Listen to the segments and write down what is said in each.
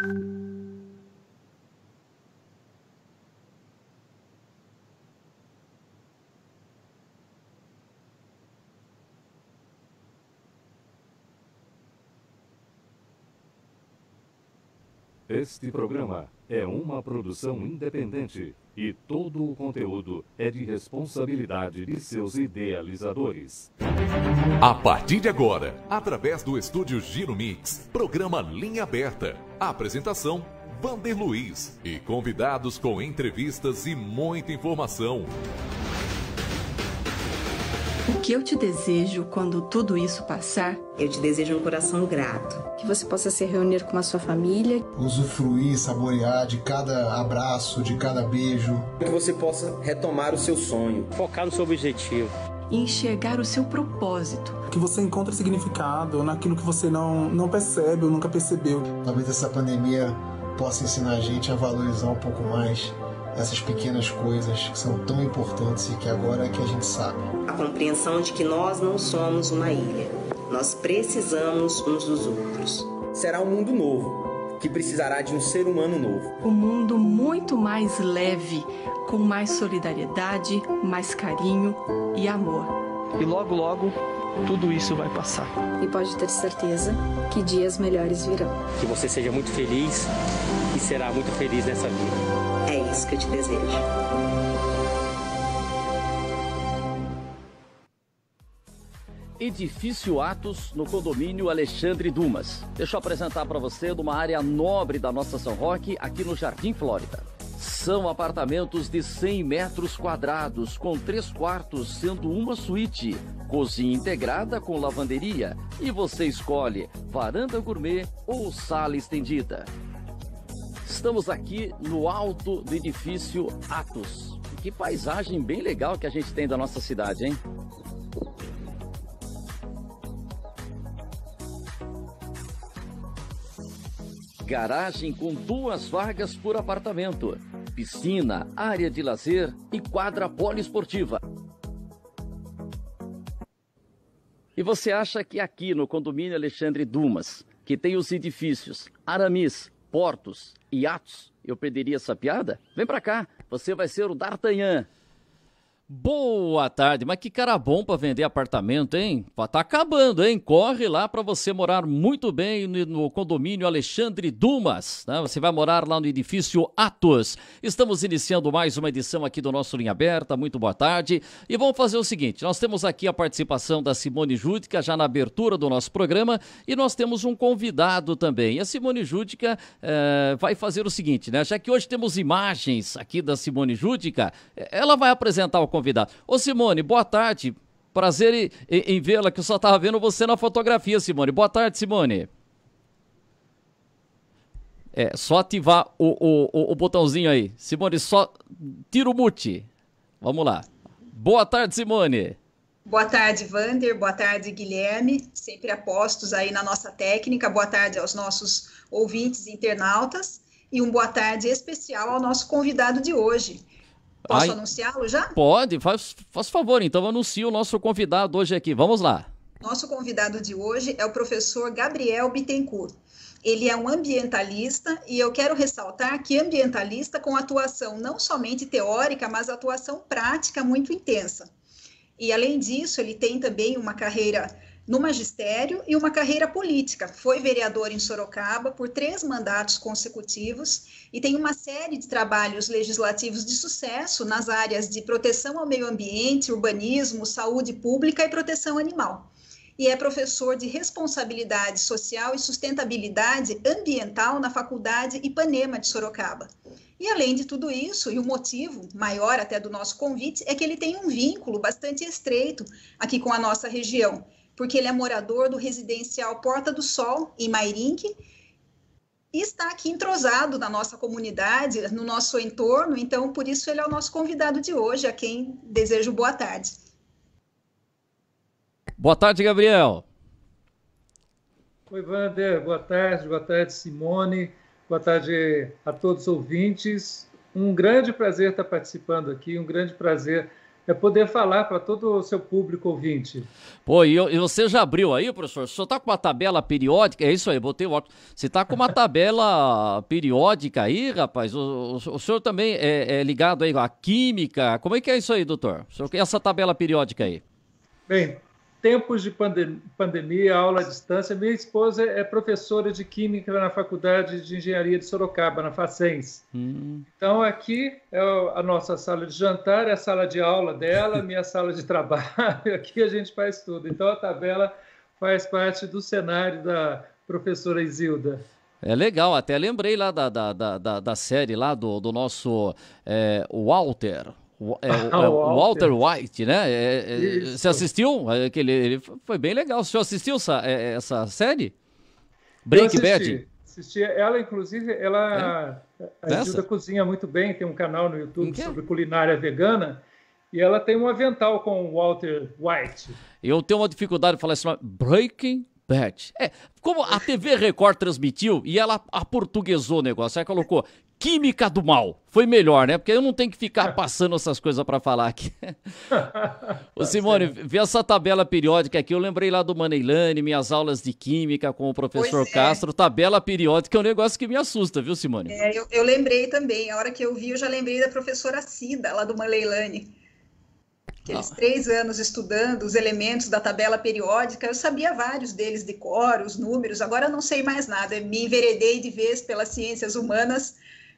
Este programa é uma produção independente e todo o conteúdo é de responsabilidade de seus idealizadores. A partir de agora, através do estúdio Giro Mix, programa Linha Aberta. Apresentação, Vander Luiz e convidados com entrevistas e muita informação. O que eu te desejo quando tudo isso passar? Eu te desejo um coração grato. Que você possa se reunir com a sua família. Usufruir, saborear de cada abraço, de cada beijo. Que você possa retomar o seu sonho. Focar no seu objetivo. E enxergar o seu propósito. Que você encontre significado naquilo que você não percebe ou nunca percebeu. Talvez essa pandemia possa ensinar a gente a valorizar um pouco mais essas pequenas coisas que são tão importantes e que agora é que a gente sabe. A compreensão de que nós não somos uma ilha. Nós precisamos uns dos outros. Será um mundo novo, que precisará de um ser humano novo. Um mundo muito mais leve, com mais solidariedade, mais carinho e amor. E logo, logo, tudo isso vai passar. E pode ter certeza que dias melhores virão. Que você seja muito feliz e será muito feliz nessa vida. É isso que eu te desejo. Edifício Atos, no condomínio Alexandre Dumas. Deixa eu apresentar para você de uma área nobre da nossa São Roque, aqui no Jardim Flórida. São apartamentos de 100 metros quadrados, com 3 quartos, sendo uma suíte, cozinha integrada com lavanderia, e você escolhe varanda gourmet ou sala estendida. Estamos aqui no alto do edifício Atos. Que paisagem bem legal que a gente tem da nossa cidade, hein? Garagem com 2 vagas por apartamento, piscina, área de lazer e quadra poliesportiva. E você acha que aqui no condomínio Alexandre Dumas, que tem os edifícios Aramis, Portos e Atos, eu perderia essa piada? Vem pra cá, você vai ser o D'Artagnan. Boa tarde, mas que cara bom pra vender apartamento, hein? Tá acabando, hein? Corre lá pra você morar muito bem no condomínio Alexandre Dumas, né? Você vai morar lá no edifício Atos. Estamos iniciando mais uma edição aqui do nosso Linha Aberta, muito boa tarde. E vamos fazer o seguinte, nós temos aqui a participação da Simone Júdica, já na abertura do nosso programa, e nós temos um convidado também. E a Simone Júdica vai fazer o seguinte, né? Já que hoje temos imagens aqui da Simone Júdica, ela vai apresentar o convidado. Ô Simone, boa tarde, prazer em vê-la, que eu só estava vendo você na fotografia, Simone. Boa tarde, Simone. É, só ativar o botãozinho aí. Simone, só tira o mute. Vamos lá. Boa tarde, Simone. Boa tarde, Vander. Boa tarde, Guilherme. Sempre apostos aí na nossa técnica. Boa tarde aos nossos ouvintes e internautas. E boa tarde especial ao nosso convidado de hoje. Posso anunciá-lo já? Pode, faz favor, então anuncie o nosso convidado hoje aqui, vamos lá. Nosso convidado de hoje é o professor Gabriel Bittencourt. Ele é um ambientalista e eu quero ressaltar que ambientalista com atuação não somente teórica, mas atuação prática muito intensa. E além disso, ele tem também uma carreira no magistério e uma carreira política. Foi vereador em Sorocaba por 3 mandatos consecutivos e tem uma série de trabalhos legislativos de sucesso nas áreas de proteção ao meio ambiente, urbanismo, saúde pública e proteção animal. E é professor de responsabilidade social e sustentabilidade ambiental na Faculdade Ipanema de Sorocaba. E além de tudo isso, e o motivo maior até do nosso convite, é que ele tem um vínculo bastante estreito aqui com a nossa região, porque ele é morador do residencial Porta do Sol, em Mairinque, e está aqui entrosado na nossa comunidade, no nosso entorno, então por isso ele é o nosso convidado de hoje, a quem desejo boa tarde. Boa tarde, Gabriel. Oi, Vander, boa tarde, Simone, boa tarde a todos os ouvintes. Um grande prazer estar participando aqui, um grande prazer é poder falar para todo o seu público ouvinte. Pô, e você já abriu aí, professor? O senhor está com uma tabela periódica? É isso aí, botei o óculos. Você está com uma tabela periódica aí, rapaz? O senhor também é ligado aí à química? Como é que é isso aí, doutor? O senhor, essa tabela periódica aí? Bem, tempos de pandemia, aula à distância. Minha esposa é professora de Química na Faculdade de Engenharia de Sorocaba, na Facens. Então, aqui é a nossa sala de jantar, é a sala de aula dela, minha sala de trabalho. Aqui a gente faz tudo. Então, a tabela faz parte do cenário da professora Isilda. É legal, até lembrei lá da série lá do nosso Walter. Walter White, né? Você assistiu? Ele foi bem legal. O senhor assistiu essa série? Breaking Bad? Assisti. Ela, inclusive, a Isilda cozinha muito bem, tem um canal no YouTube sobre culinária vegana, e ela tem um avental com o Walter White. Eu tenho uma dificuldade de falar esse nome. Breaking Bad. Como a TV Record transmitiu, e ela aportuguesou o negócio, aí colocou Química do Mal. Foi melhor, né? Porque eu não tenho que ficar passando essas coisas para falar aqui. Ô Simone, vê essa tabela periódica aqui. Eu lembrei lá do Maneilane, minhas aulas de química com o professor Castro. Tabela periódica é um negócio que me assusta, viu, Simone? Eu lembrei também. A hora que eu vi, eu já lembrei da professora Cida, lá do Maneilane. Aqueles 3 anos estudando os elementos da tabela periódica, eu sabia vários deles de cor, os números. Agora eu não sei mais nada. Me enveredei de vez pelas ciências humanas.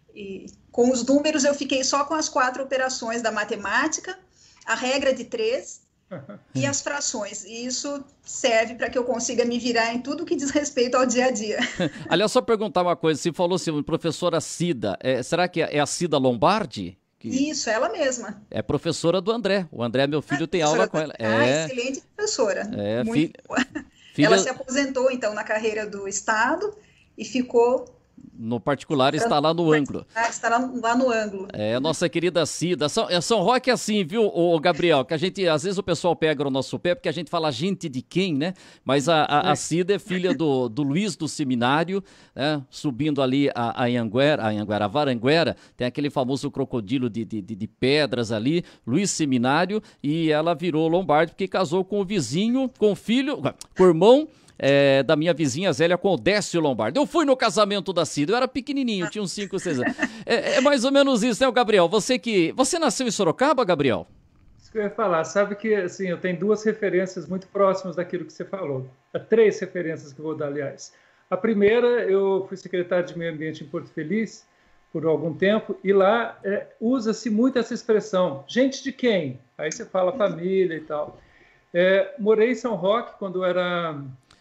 E com os números eu fiquei só com as 4 operações da matemática, a regra de 3 e as frações. E isso serve para que eu consiga me virar em tudo que diz respeito ao dia a dia. Aliás, só perguntar uma coisa, você falou assim, professora Cida, será que é a Cida Lombardi? Isso, ela mesma. É professora do André. O André, meu filho, tem aula com ela. Excelente professora. Muito boa. Ela se aposentou, então, na carreira do Estado e ficou... No particular está lá no ângulo. Está lá no ângulo. Nossa querida Cida. São Roque é assim, viu, Gabriel? Que a gente, às vezes o pessoal pega no nosso pé, porque a gente fala gente de quem, né? Mas a Cida é filha do Luiz do Seminário, né? Subindo ali a Varanguera, tem aquele famoso crocodilo de pedras ali, Luiz Seminário, e ela virou Lombardi porque casou com o vizinho, com o filho, com o irmão, da minha vizinha Zélia com o Décio Lombardi. Eu fui no casamento da Cida, eu era pequenininho, tinha uns 5, 6 anos. É mais ou menos isso, né, Gabriel? Você nasceu em Sorocaba, Gabriel? Isso que eu ia falar. Sabe que assim, eu tenho 2 referências muito próximas daquilo que você falou. 3 referências que eu vou dar, aliás. A primeira, eu fui secretário de Meio Ambiente em Porto Feliz por algum tempo, e lá usa-se muito essa expressão, gente de quem? Aí você fala família e tal. Morei em São Roque quando era...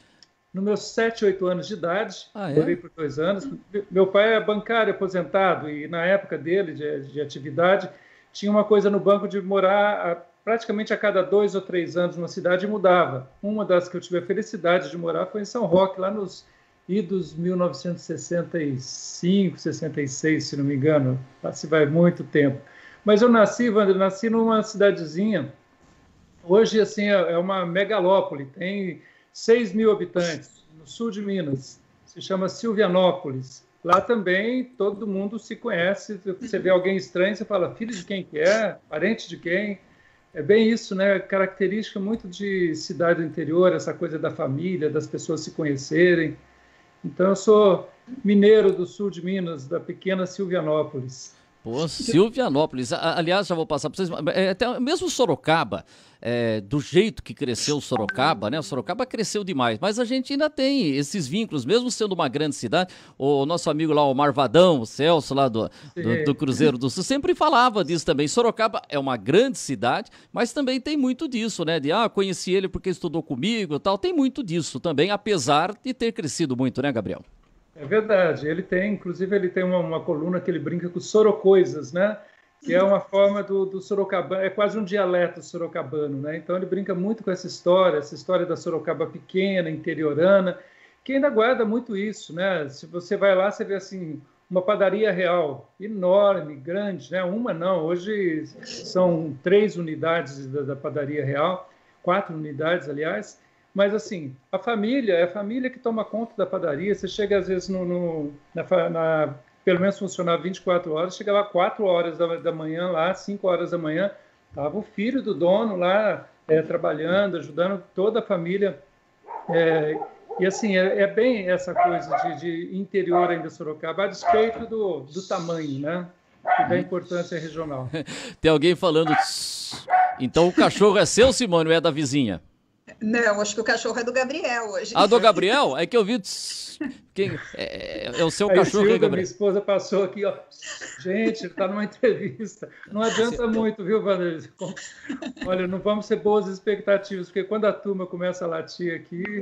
nos meus 7, 8 anos de idade, morei por 2 anos. Meu pai é bancário aposentado e na época dele, de atividade, tinha uma coisa no banco de morar praticamente a cada 2 ou 3 anos numa cidade e mudava. Uma das que eu tive a felicidade de morar foi em São Roque, lá nos idos 1965, 66, se não me engano. Lá se vai muito tempo. Mas eu nasci, Wander, numa cidadezinha, hoje assim, é uma megalópole, tem 6 mil habitantes, no sul de Minas, se chama Silvianópolis. Lá também todo mundo se conhece, você vê alguém estranho, você fala, filho de quem que é, parente de quem. É bem isso, né? Característica muito de cidade do interior, essa coisa da família, das pessoas se conhecerem. Então eu sou mineiro do sul de Minas, da pequena Silvianópolis. Pô, Silvianópolis. Aliás, já vou passar para vocês. Até mesmo Sorocaba, do jeito que cresceu Sorocaba, né? Sorocaba cresceu demais, mas a gente ainda tem esses vínculos, mesmo sendo uma grande cidade. O nosso amigo lá, o Marvadão, o Celso lá do Cruzeiro do Sul, sempre falava disso também. Sorocaba é uma grande cidade, mas também tem muito disso, né? Conheci ele porque estudou comigo e tal. Tem muito disso também, apesar de ter crescido muito, né, Gabriel? É verdade, inclusive ele tem uma coluna que ele brinca com sorocoisas, né? Que é uma forma do sorocabano, é quase um dialeto sorocabano, né? Então ele brinca muito com essa história da Sorocaba pequena, interiorana, que ainda guarda muito isso, né? Se você vai lá, você vê assim, uma padaria real, enorme, grande, né? Uma não, hoje são 3 unidades da padaria real, 4 unidades, aliás. Mas, assim, a família é a família que toma conta da padaria. Você chega, às vezes, pelo menos funcionava 24 horas, chega lá 4 horas da manhã, lá 5 horas da manhã, Estava o filho do dono lá trabalhando, ajudando toda a família. E assim, é bem essa coisa de interior ainda Sorocaba, a despeito do tamanho, né? E da importância regional. Tem alguém falando... Então o cachorro é seu, Simone, ou é da vizinha? Não, acho que o cachorro é do Gabriel hoje. Ah, do Gabriel? É que eu vi... É o seu cachorro, Silvia, Gabriel? Minha esposa passou aqui, ó. Gente, ele está numa entrevista. Não adianta muito, viu, Vanderlei? Olha, não vamos ter boas expectativas, porque quando a turma começa a latir aqui...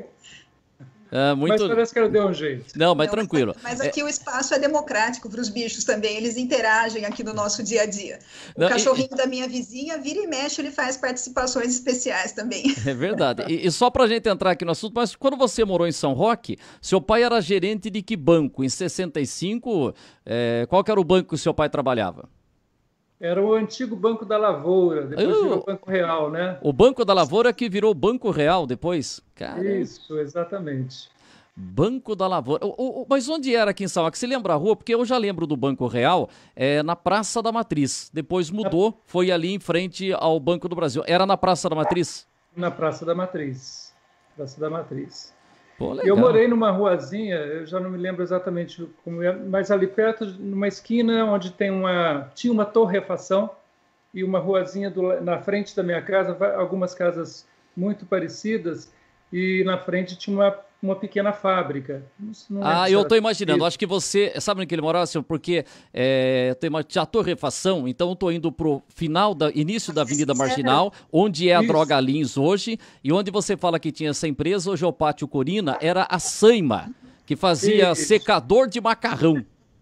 Mas parece que ela deu um jeito. Não, mas tranquilo. Mas aqui o espaço é democrático para os bichos também, eles interagem aqui no nosso dia a dia. O cachorrinho da minha vizinha, vira e mexe, ele faz participações especiais também. É verdade. E só para a gente entrar aqui no assunto, mas quando você morou em São Roque, seu pai era gerente de que banco? Em 65, qual que era o banco que o seu pai trabalhava? Era o antigo Banco da Lavoura, depois virou Banco Real, né? O Banco da Lavoura que virou Banco Real depois? Caramba. Isso, exatamente. Banco da Lavoura. Mas onde era aqui em São Roque? Você lembra a rua? Porque eu já lembro do Banco Real, na Praça da Matriz. Depois mudou, foi ali em frente ao Banco do Brasil. Era na Praça da Matriz? Na Praça da Matriz. Praça da Matriz. Pô, legal. Eu morei numa ruazinha, eu já não me lembro exatamente como é, mas ali perto, numa esquina onde tinha uma torrefação e uma ruazinha na frente da minha casa, algumas casas muito parecidas, e na frente tinha uma pequena fábrica. Eu estou imaginando, acho que você, sabe onde que ele morava, senhor? Porque tem a torrefação, então eu estou indo para o início da Avenida Marginal, onde é a Droga Lins hoje, e onde você fala que tinha essa empresa, hoje é o Pátio Corina, era a Saima, que fazia secador de macarrão.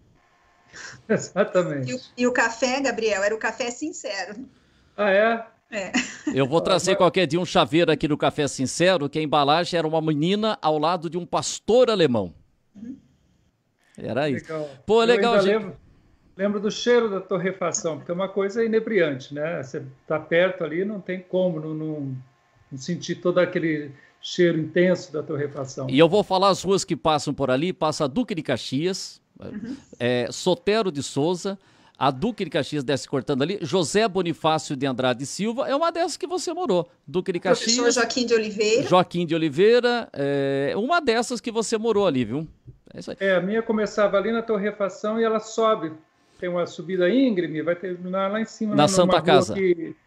Exatamente. E o café, Gabriel, era o café sincero. Ah, é? Eu vou trazer qualquer dia um chaveiro aqui no Café Sincero, que a embalagem era uma menina ao lado de um pastor alemão. Era isso. Legal. Pô, legal, gente. Lembro do cheiro da torrefação, porque é uma coisa inebriante, né? Você tá perto ali, não tem como não sentir todo aquele cheiro intenso da torrefação. E eu vou falar as ruas que passam por ali, passa Duque de Caxias, Sotero de Souza, a Duque de Caxias desce cortando ali, José Bonifácio de Andrade Silva, é uma dessas que você morou. Duque de Caxias. Professor Joaquim de Oliveira. Joaquim de Oliveira, uma dessas que você morou ali, viu? É isso aí. A minha começava ali na torrefação e ela sobe. Tem uma subida íngreme, vai terminar lá em cima. Na Santa Casa.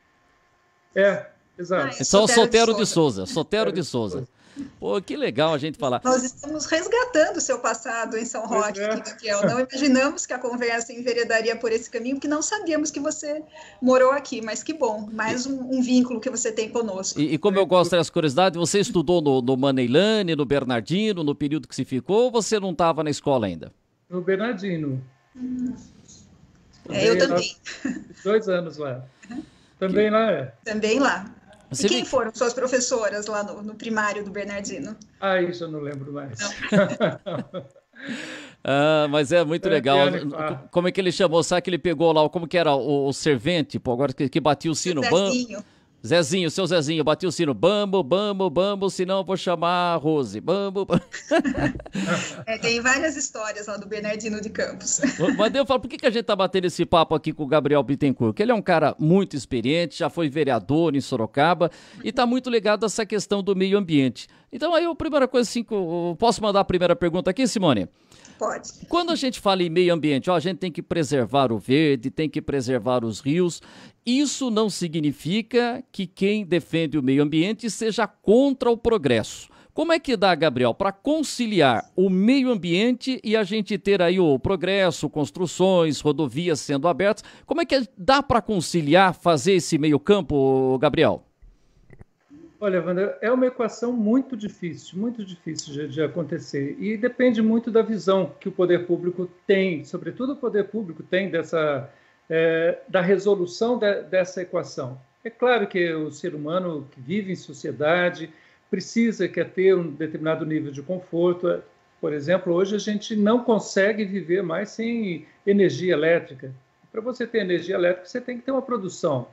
Exato. Então, Sotero de Souza. Sotero de Souza. Pô, que legal a gente falar. Nós estamos resgatando o seu passado em São Roque, Gabriel. Não imaginamos que a conversa enveredaria por esse caminho, porque não sabíamos que você morou aqui, mas que bom, mais um vínculo que você tem conosco. E como eu gosto dessa curiosidade, você estudou no Maneilane, no Bernardino, no período que se ficou, ou você não estava na escola ainda? No Bernardino. Eu também. 2 anos lá. Também lá Também lá. Você quem foram suas professoras lá no primário do Bernardino? Isso eu não lembro mais. Mas é muito legal. Como é que ele chamou? Sabe que ele pegou lá, como que era o servente, agora que batia o sino? Zezinho, seu Zezinho, batia o sino, bambo, bambo, bambo, senão eu vou chamar a Rose, bambo, bambo. Tem várias histórias lá do Bernardino de Campos. Mas eu falo, por que a gente tá batendo esse papo aqui com o Gabriel Bittencourt? Porque ele é um cara muito experiente, já foi vereador em Sorocaba e tá muito ligado a essa questão do meio ambiente. Então aí a primeira coisa, assim, posso mandar a primeira pergunta aqui, Simone? Pode. Quando a gente fala em meio ambiente, a gente tem que preservar o verde, tem que preservar os rios. Isso não significa que quem defende o meio ambiente seja contra o progresso. Como é que dá, Gabriel, para conciliar o meio ambiente e a gente ter aí o progresso, construções, rodovias sendo abertas? Como é que dá para conciliar, fazer esse meio campo, Gabriel? Olha, Wander, é uma equação muito difícil de acontecer e depende muito da visão que o poder público tem, sobretudo o poder público tem da resolução dessa equação. É claro que o ser humano que vive em sociedade precisa ter um determinado nível de conforto. Por exemplo, hoje a gente não consegue viver mais sem energia elétrica. Para você ter energia elétrica, você tem que ter uma produção.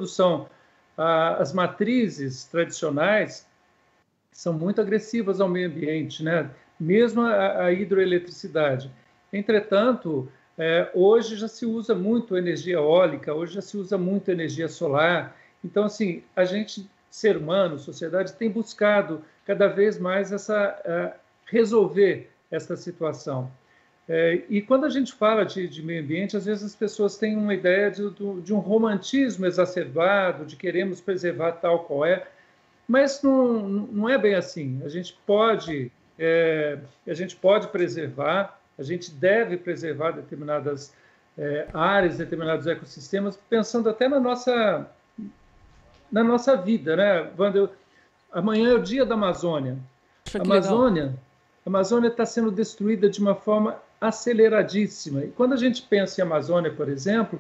As matrizes tradicionais são muito agressivas ao meio ambiente, né? Mesmo a hidroeletricidade. Entretanto, Hoje já se usa muito energia eólica, hoje já se usa muito energia solar. Então, assim, a gente, ser humano, sociedade, tem buscado cada vez mais resolver essa situação. E quando a gente fala de meio ambiente, às vezes as pessoas têm uma ideia de um romantismo exacerbado, de queremos preservar tal qual é, mas não é bem assim. A gente pode preservar, a gente deve preservar determinadas áreas, determinados ecossistemas, pensando até na nossa vida, né? Amanhã é o dia da Amazônia. A Amazônia está sendo destruída de uma forma aceleradíssima. E quando a gente pensa em Amazônia, por exemplo,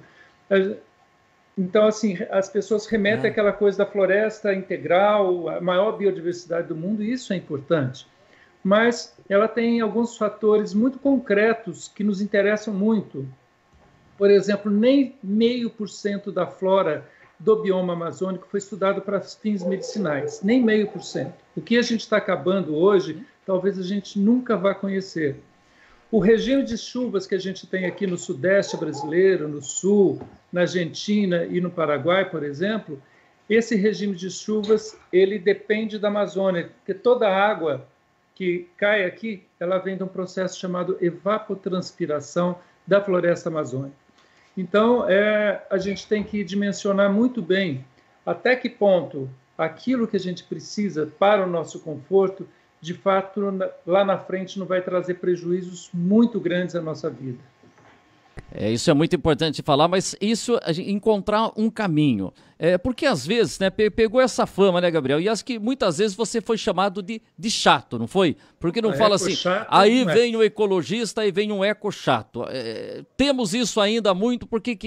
então, assim, as pessoas remetem àquela coisa da floresta integral, a maior biodiversidade do mundo, e isso é importante. Mas ela tem alguns fatores muito concretos que nos interessam muito. Por exemplo, nem 0,5% da flora do bioma amazônico foi estudado para fins medicinais, nem 0,5%. O que a gente está acabando hoje, talvez a gente nunca vá conhecer. O regime de chuvas que a gente tem aqui no sudeste brasileiro, no sul, na Argentina e no Paraguai, por exemplo, esse regime de chuvas, ele depende da Amazônia, porque toda a água que cai aqui, ela vem de um processo chamado evapotranspiração da floresta amazônica. Então, a gente tem que dimensionar muito bem até que ponto aquilo que a gente precisa para o nosso conforto, de fato, lá na frente não vai trazer prejuízos muito grandes à nossa vida. Isso é muito importante falar, mas isso, encontrar um caminho. Porque às vezes, né, pegou essa fama, né, Gabriel? E acho que muitas vezes você foi chamado de chato, não foi? Porque não fala assim, chato, aí vem o ecologista e vem um eco chato. Temos isso ainda muito,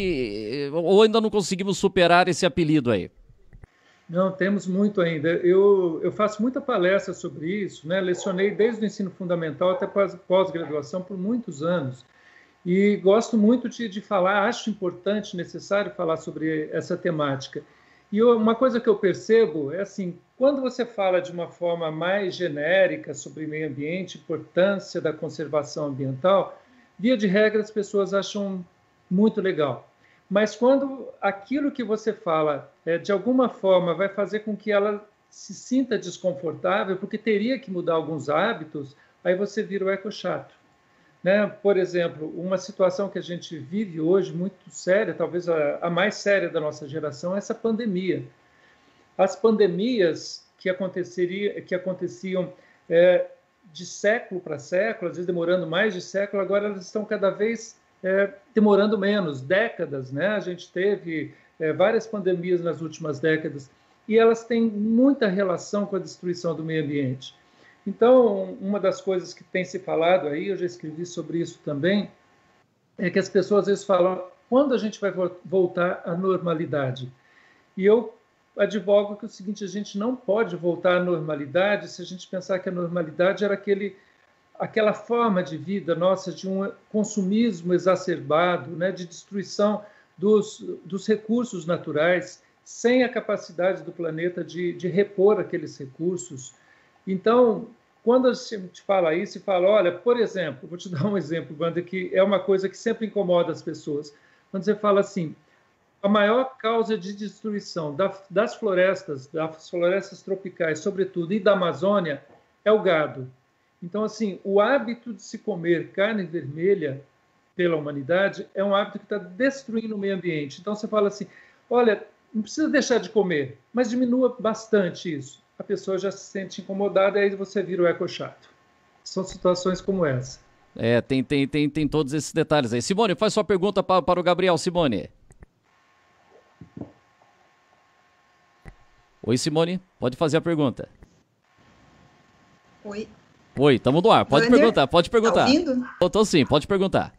ou ainda não conseguimos superar esse apelido aí? Não, temos muito ainda. Eu faço muita palestra sobre isso, né? Lecionei desde o ensino fundamental até pós-graduação por muitos anos. E gosto muito de falar, acho importante, necessário falar sobre essa temática. E uma coisa que eu percebo é assim, quando você fala de uma forma mais genérica sobre meio ambiente, importância da conservação ambiental, via de regra as pessoas acham muito legal. Mas quando aquilo que você fala, de alguma forma, vai fazer com que ela se sinta desconfortável, porque teria que mudar alguns hábitos, aí você vira o eco-chato. Né? Por exemplo, uma situação que a gente vive hoje muito séria, talvez a mais séria da nossa geração, é essa pandemia. As pandemias que aconteciam de século para século, às vezes demorando mais de século, agora elas estão cada vez demorando menos, décadas. Né? A gente teve várias pandemias nas últimas décadas e elas têm muita relação com a destruição do meio ambiente. Então, uma das coisas que tem se falado aí, eu já escrevi sobre isso também, é que as pessoas às vezes falam, quando a gente vai voltar à normalidade? E eu advogo que é o seguinte, a gente não pode voltar à normalidade se a gente pensar que a normalidade era aquela forma de vida nossa de um consumismo exacerbado, né, de destruição dos recursos naturais, sem a capacidade do planeta de repor aqueles recursos. Então, quando a gente fala isso e fala, olha, por exemplo, vou te dar um exemplo, Wanda, que é uma coisa que sempre incomoda as pessoas. Quando você fala assim, a maior causa de destruição das florestas tropicais, sobretudo, e da Amazônia, é o gado. Então, assim, o hábito de se comer carne vermelha pela humanidade é um hábito que está destruindo o meio ambiente. Então, você fala assim, olha, não precisa deixar de comer, mas diminua bastante isso. A pessoa já se sente incomodada e aí você vira o eco-chato. São situações como essa. Tem todos esses detalhes aí. Simone, faz sua pergunta para o Gabriel. Simone. Oi, Simone, pode fazer a pergunta. Oi, estamos no ar. Pode perguntar. Tá ouvindo? Tô sim, pode perguntar.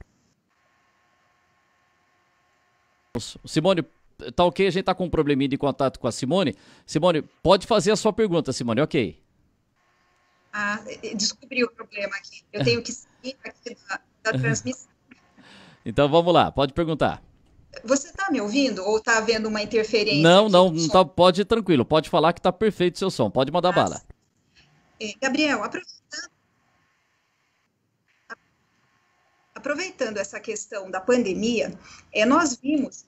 Simone, tá ok? A gente tá com um probleminha de contato com a Simone. Simone, pode fazer a sua pergunta, Simone, ok. Descobri o problema aqui. Eu tenho que sair aqui da transmissão. Então vamos lá, pode perguntar. Você está me ouvindo ou está havendo uma interferência? Não tá, pode ir tranquilo, pode falar que tá perfeito o seu som, pode mandar bala. aproveitando essa questão da pandemia, nós vimos...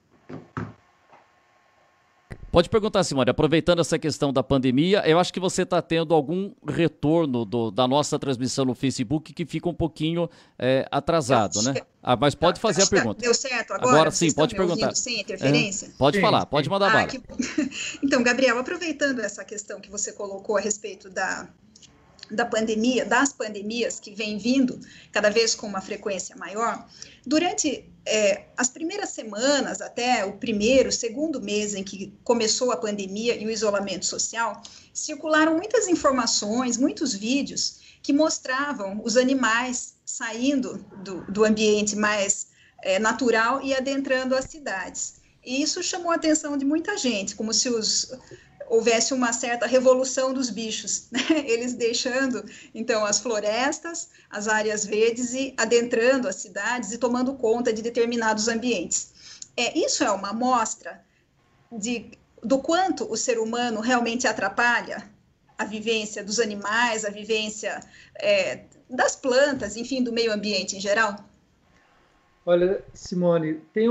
Pode perguntar, Simone, aproveitando essa questão da pandemia, eu acho que você está tendo algum retorno da nossa transmissão no Facebook que fica um pouquinho atrasado, né? Mas pode fazer a pergunta. Deu certo agora? Agora sim, pode perguntar. Sem interferência? Pode falar, pode mandar bala. Então, Gabriel, aproveitando essa questão que você colocou a respeito da pandemia, das pandemias que vem vindo cada vez com uma frequência maior, durante as primeiras semanas, até o segundo mês em que começou a pandemia e o isolamento social, circularam muitas informações, muitos vídeos que mostravam os animais saindo do ambiente mais natural e adentrando as cidades. E isso chamou a atenção de muita gente, como se houvesse uma certa revolução dos bichos, né? Eles deixando, então, as florestas, as áreas verdes e adentrando as cidades e tomando conta de determinados ambientes. Isso é uma amostra do quanto o ser humano realmente atrapalha a vivência dos animais, a vivência das plantas, enfim, do meio ambiente em geral? Olha, Simone, tem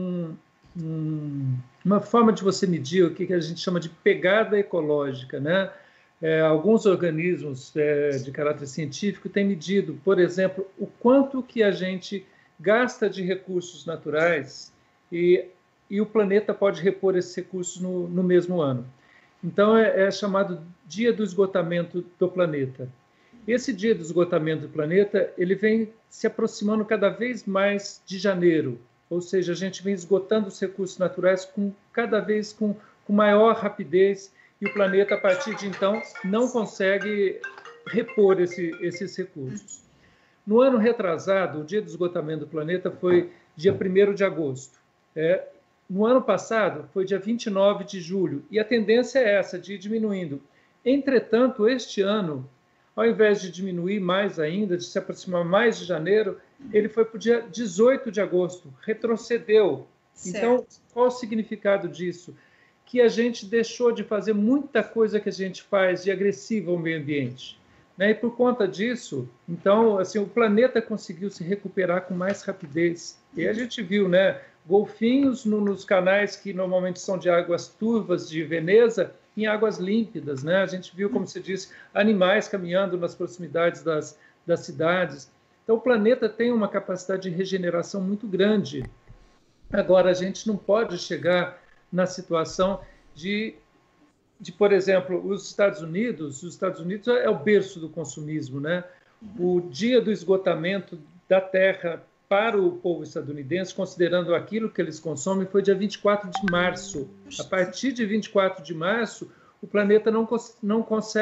uma forma de você medir o que a gente chama de pegada ecológica, né? Alguns organismos de caráter científico têm medido, por exemplo, o quanto que a gente gasta de recursos naturais e o planeta pode repor esses recursos no mesmo ano. Então, é chamado Dia do Esgotamento do Planeta. Esse Dia do Esgotamento do Planeta, ele vem se aproximando cada vez mais de janeiro, ou seja, a gente vem esgotando os recursos naturais cada vez com maior rapidez e o planeta, a partir de então, não consegue repor esses recursos. No ano retrasado, o Dia do Esgotamento do Planeta foi dia 1º de agosto. No ano passado, foi dia 29 de julho, e a tendência é essa, de ir diminuindo. Entretanto, este ano, ao invés de diminuir mais ainda, de se aproximar mais de janeiro, ele foi para o dia 18 de agosto, retrocedeu. Certo. Então, qual o significado disso? Que a gente deixou de fazer muita coisa que a gente faz de agressiva ao meio ambiente. Né? E por conta disso, então, assim, o planeta conseguiu se recuperar com mais rapidez. E a gente viu, né, golfinhos nos canais que normalmente são de águas turvas de Veneza, em águas límpidas, né? A gente viu, como você disse, animais caminhando nas proximidades das cidades. Então, o planeta tem uma capacidade de regeneração muito grande. Agora, a gente não pode chegar na situação de, por exemplo, os Estados Unidos é o berço do consumismo, né? O Dia do Esgotamento da Terra para o povo estadunidense, considerando aquilo que eles consomem, foi dia 24 de março. A partir de 24 de março, o planeta não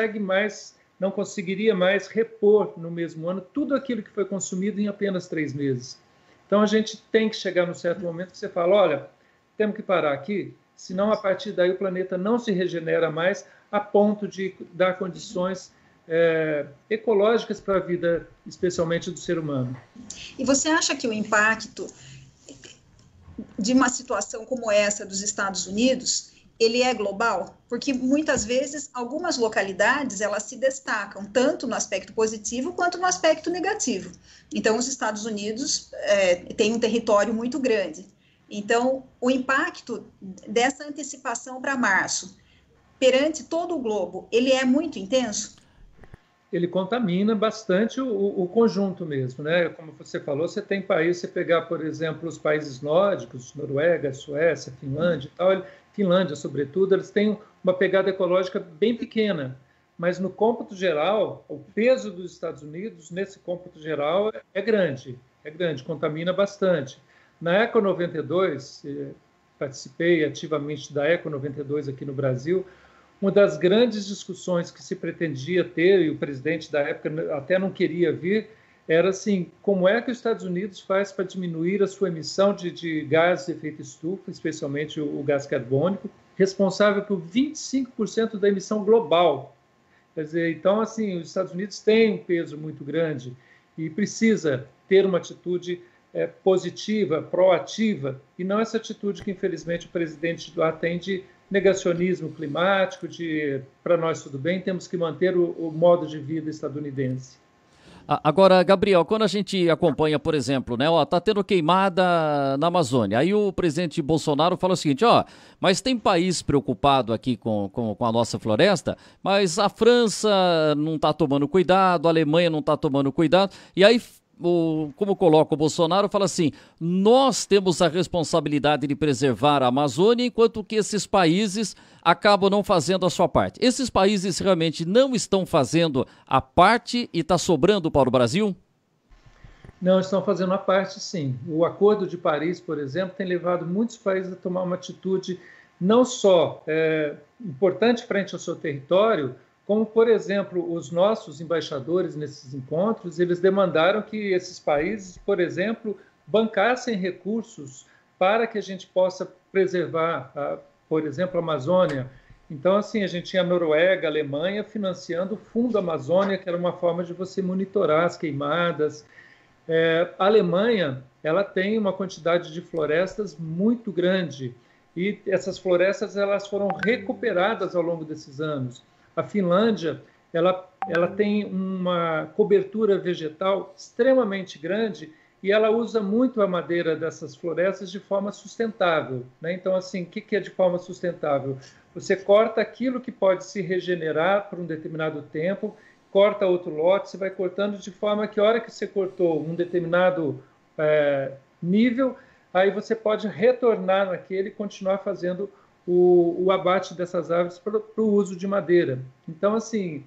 conseguiria mais repor no mesmo ano tudo aquilo que foi consumido em apenas 3 meses. Então, a gente tem que chegar num certo momento que você fala, olha, temos que parar aqui, senão a partir daí o planeta não se regenera mais a ponto de dar condições ecológicas para a vida, especialmente do ser humano. E você acha que o impacto de uma situação como essa dos Estados Unidos, ele é global? Porque muitas vezes algumas localidades elas se destacam tanto no aspecto positivo quanto no aspecto negativo. Então, os Estados Unidos têm um território muito grande. Então, o impacto dessa antecipação para março perante todo o globo, ele é muito intenso? Ele contamina bastante o conjunto mesmo, né? Como você falou, você tem países, você pegar, por exemplo, os países nórdicos, Noruega, Suécia, Finlândia e tal, Finlândia, sobretudo, eles têm uma pegada ecológica bem pequena, mas no cômputo geral, o peso dos Estados Unidos, nesse cômputo geral, é grande, contamina bastante. Na Eco 92, participei ativamente da Eco 92 aqui no Brasil. Uma das grandes discussões que se pretendia ter, e o presidente da época até não queria vir, era assim, como é que os Estados Unidos faz para diminuir a sua emissão de gases de efeito estufa, especialmente o gás carbônico, responsável por 25% da emissão global. Quer dizer, então, assim, os Estados Unidos têm um peso muito grande e precisa ter uma atitude positiva, proativa, e não essa atitude que, infelizmente, o presidente lá tem de negacionismo climático, para nós tudo bem, temos que manter o modo de vida estadunidense. Agora, Gabriel, quando a gente acompanha, por exemplo, né, tá tendo queimada na Amazônia, aí o presidente Bolsonaro fala o seguinte, mas tem país preocupado aqui com a nossa floresta, mas a França não está tomando cuidado, a Alemanha não está tomando cuidado, e aí, como coloca o Bolsonaro, fala assim, nós temos a responsabilidade de preservar a Amazônia, enquanto que esses países acabam não fazendo a sua parte. Esses países realmente não estão fazendo a parte e está sobrando para o Brasil? Não, estão fazendo a parte, sim. O Acordo de Paris, por exemplo, tem levado muitos países a tomar uma atitude não só importante frente ao seu território, como, por exemplo, os nossos embaixadores nesses encontros, eles demandaram que esses países, por exemplo, bancassem recursos para que a gente possa preservar, por exemplo, a Amazônia. Então, assim, a gente tinha a Noruega, a Alemanha financiando o Fundo Amazônia, que era uma forma de você monitorar as queimadas. A Alemanha, ela tem uma quantidade de florestas muito grande e essas florestas elas foram recuperadas ao longo desses anos. A Finlândia, ela tem uma cobertura vegetal extremamente grande e ela usa muito a madeira dessas florestas de forma sustentável, né? Então, assim, o que é de forma sustentável? Você corta aquilo que pode se regenerar por um determinado tempo, corta outro lote, você vai cortando de forma que a hora que você cortou um determinado nível, aí você pode retornar naquele e continuar fazendo o abate dessas árvores para o uso de madeira. Então, assim,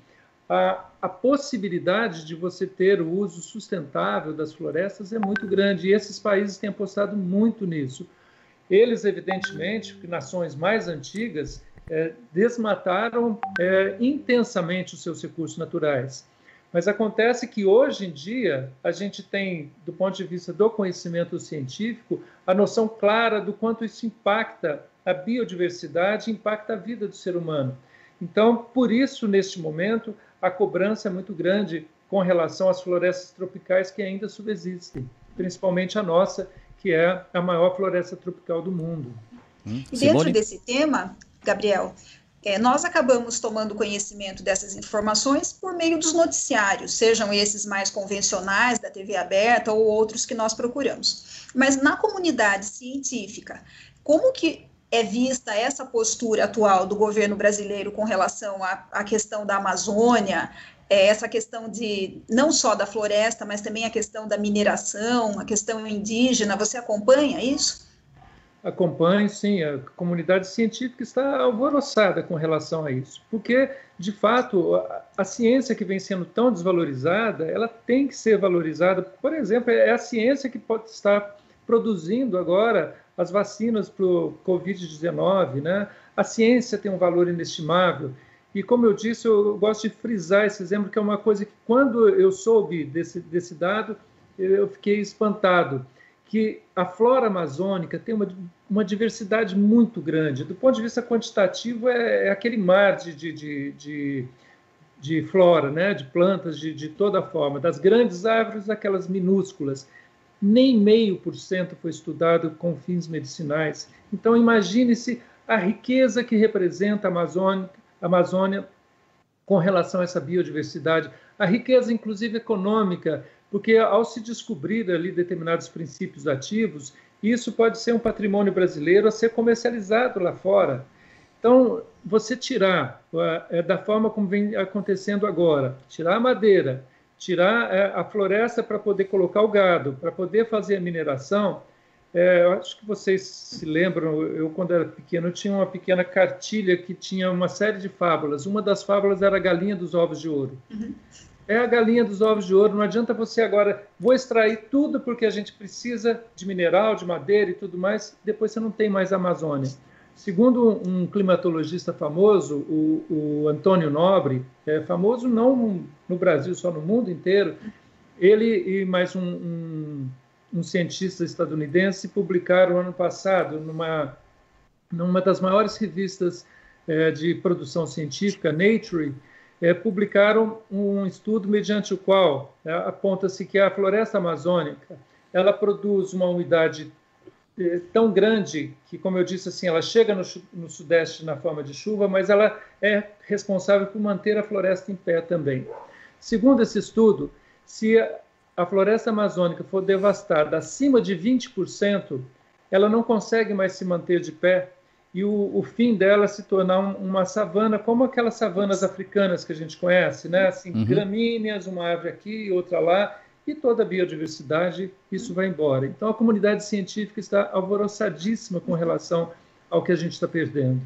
a possibilidade de você ter o uso sustentável das florestas é muito grande, e esses países têm apostado muito nisso. Eles, evidentemente, nações mais antigas, desmataram intensamente os seus recursos naturais. Mas acontece que, hoje em dia, a gente tem, do ponto de vista do conhecimento científico, a noção clara do quanto isso impacta a biodiversidade, impacta a vida do ser humano. Então, por isso, neste momento, a cobrança é muito grande com relação às florestas tropicais que ainda subsistem, principalmente a nossa, que é a maior floresta tropical do mundo. E dentro desse tema, Gabriel, nós acabamos tomando conhecimento dessas informações por meio dos noticiários, sejam esses mais convencionais, da TV aberta, ou outros que nós procuramos. Mas na comunidade científica, como que é vista essa postura atual do governo brasileiro com relação à questão da Amazônia, essa questão de não só da floresta, mas também a questão da mineração, a questão indígena? Você acompanha isso? Acompanho, sim. A comunidade científica está alvoroçada com relação a isso, porque, de fato, a ciência que vem sendo tão desvalorizada, ela tem que ser valorizada. Por exemplo, é a ciência que pode estar produzindo agora as vacinas para o Covid-19, né? A ciência tem um valor inestimável. E, como eu disse, eu gosto de frisar esse exemplo, que é uma coisa que, quando eu soube desse dado, eu fiquei espantado, que a flora amazônica tem uma diversidade muito grande. Do ponto de vista quantitativo, é aquele mar de flora, né? De plantas de toda forma, das grandes árvores àquelas minúsculas. Nem 0,5% foi estudado com fins medicinais. Então, imagine-se a riqueza que representa a Amazônia com relação a essa biodiversidade, a riqueza, inclusive, econômica, porque ao se descobrir ali determinados princípios ativos, isso pode ser um patrimônio brasileiro a ser comercializado lá fora. Então, você tirar, da forma como vem acontecendo agora, tirar a madeira, tirar a floresta para poder colocar o gado, para poder fazer a mineração. Eu acho que vocês se lembram, eu quando era pequeno, eu tinha uma pequena cartilha que tinha uma série de fábulas. Uma das fábulas era a galinha dos ovos de ouro. Uhum. É a galinha dos ovos de ouro. Não adianta você agora, vou extrair tudo porque a gente precisa de mineral, de madeira e tudo mais, depois você não tem mais a Amazônia. Segundo um climatologista famoso, o Antônio Nobre, famoso não no Brasil, só no mundo inteiro, ele e mais um cientista estadunidense publicaram ano passado, numa das maiores revistas de produção científica, Nature, publicaram um estudo mediante o qual aponta-se que a floresta amazônica ela produz uma umidade tão grande que, como eu disse, assim, ela chega no sudeste na forma de chuva, mas ela é responsável por manter a floresta em pé também. Segundo esse estudo, Se a floresta amazônica for devastada acima de 20%, ela não consegue mais se manter de pé e o fim dela se tornar uma savana, como aquelas savanas africanas que a gente conhece, né? Assim, gramíneas, uma árvore aqui, outra lá, e toda a biodiversidade, isso vai embora. Então, a comunidade científica está alvoroçadíssima com relação ao que a gente está perdendo.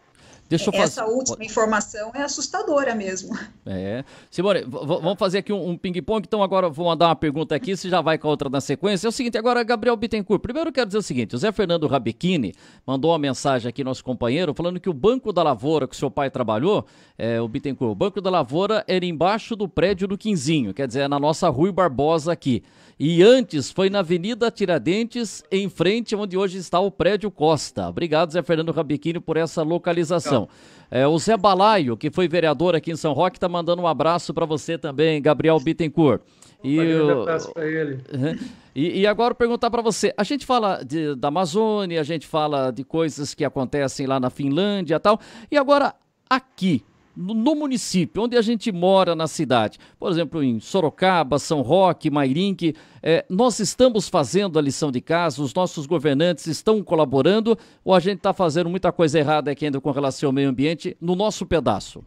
Essa última informação é assustadora mesmo. Simone, vamos fazer aqui um ping-pong, então agora vou mandar uma pergunta aqui, você já vai com a outra na sequência. É o seguinte, agora, Gabriel Bittencourt, primeiro eu quero dizer o seguinte, o Zé Fernando Rabechini mandou uma mensagem aqui, nosso companheiro, falando que o Banco da Lavoura que o seu pai trabalhou, o Bittencourt, o Banco da Lavoura era embaixo do prédio do Quinzinho, quer dizer, é na nossa Rui Barbosa aqui. E antes foi na Avenida Tiradentes, em frente onde hoje está o prédio Costa. Obrigado, Zé Fernando Rabechini, por essa localização. O Zé Balaio, que foi vereador aqui em São Roque, está mandando um abraço para você também, Gabriel Bittencourt. Um abraço para ele. E agora perguntar para você, a gente fala da Amazônia, a gente fala de coisas que acontecem lá na Finlândia e tal, e agora aqui, no município, onde a gente mora na cidade, por exemplo, em Sorocaba, São Roque, Mairinque, nós estamos fazendo a lição de casa, os nossos governantes estão colaborando ou a gente está fazendo muita coisa errada aqui ainda com relação ao meio ambiente no nosso pedaço?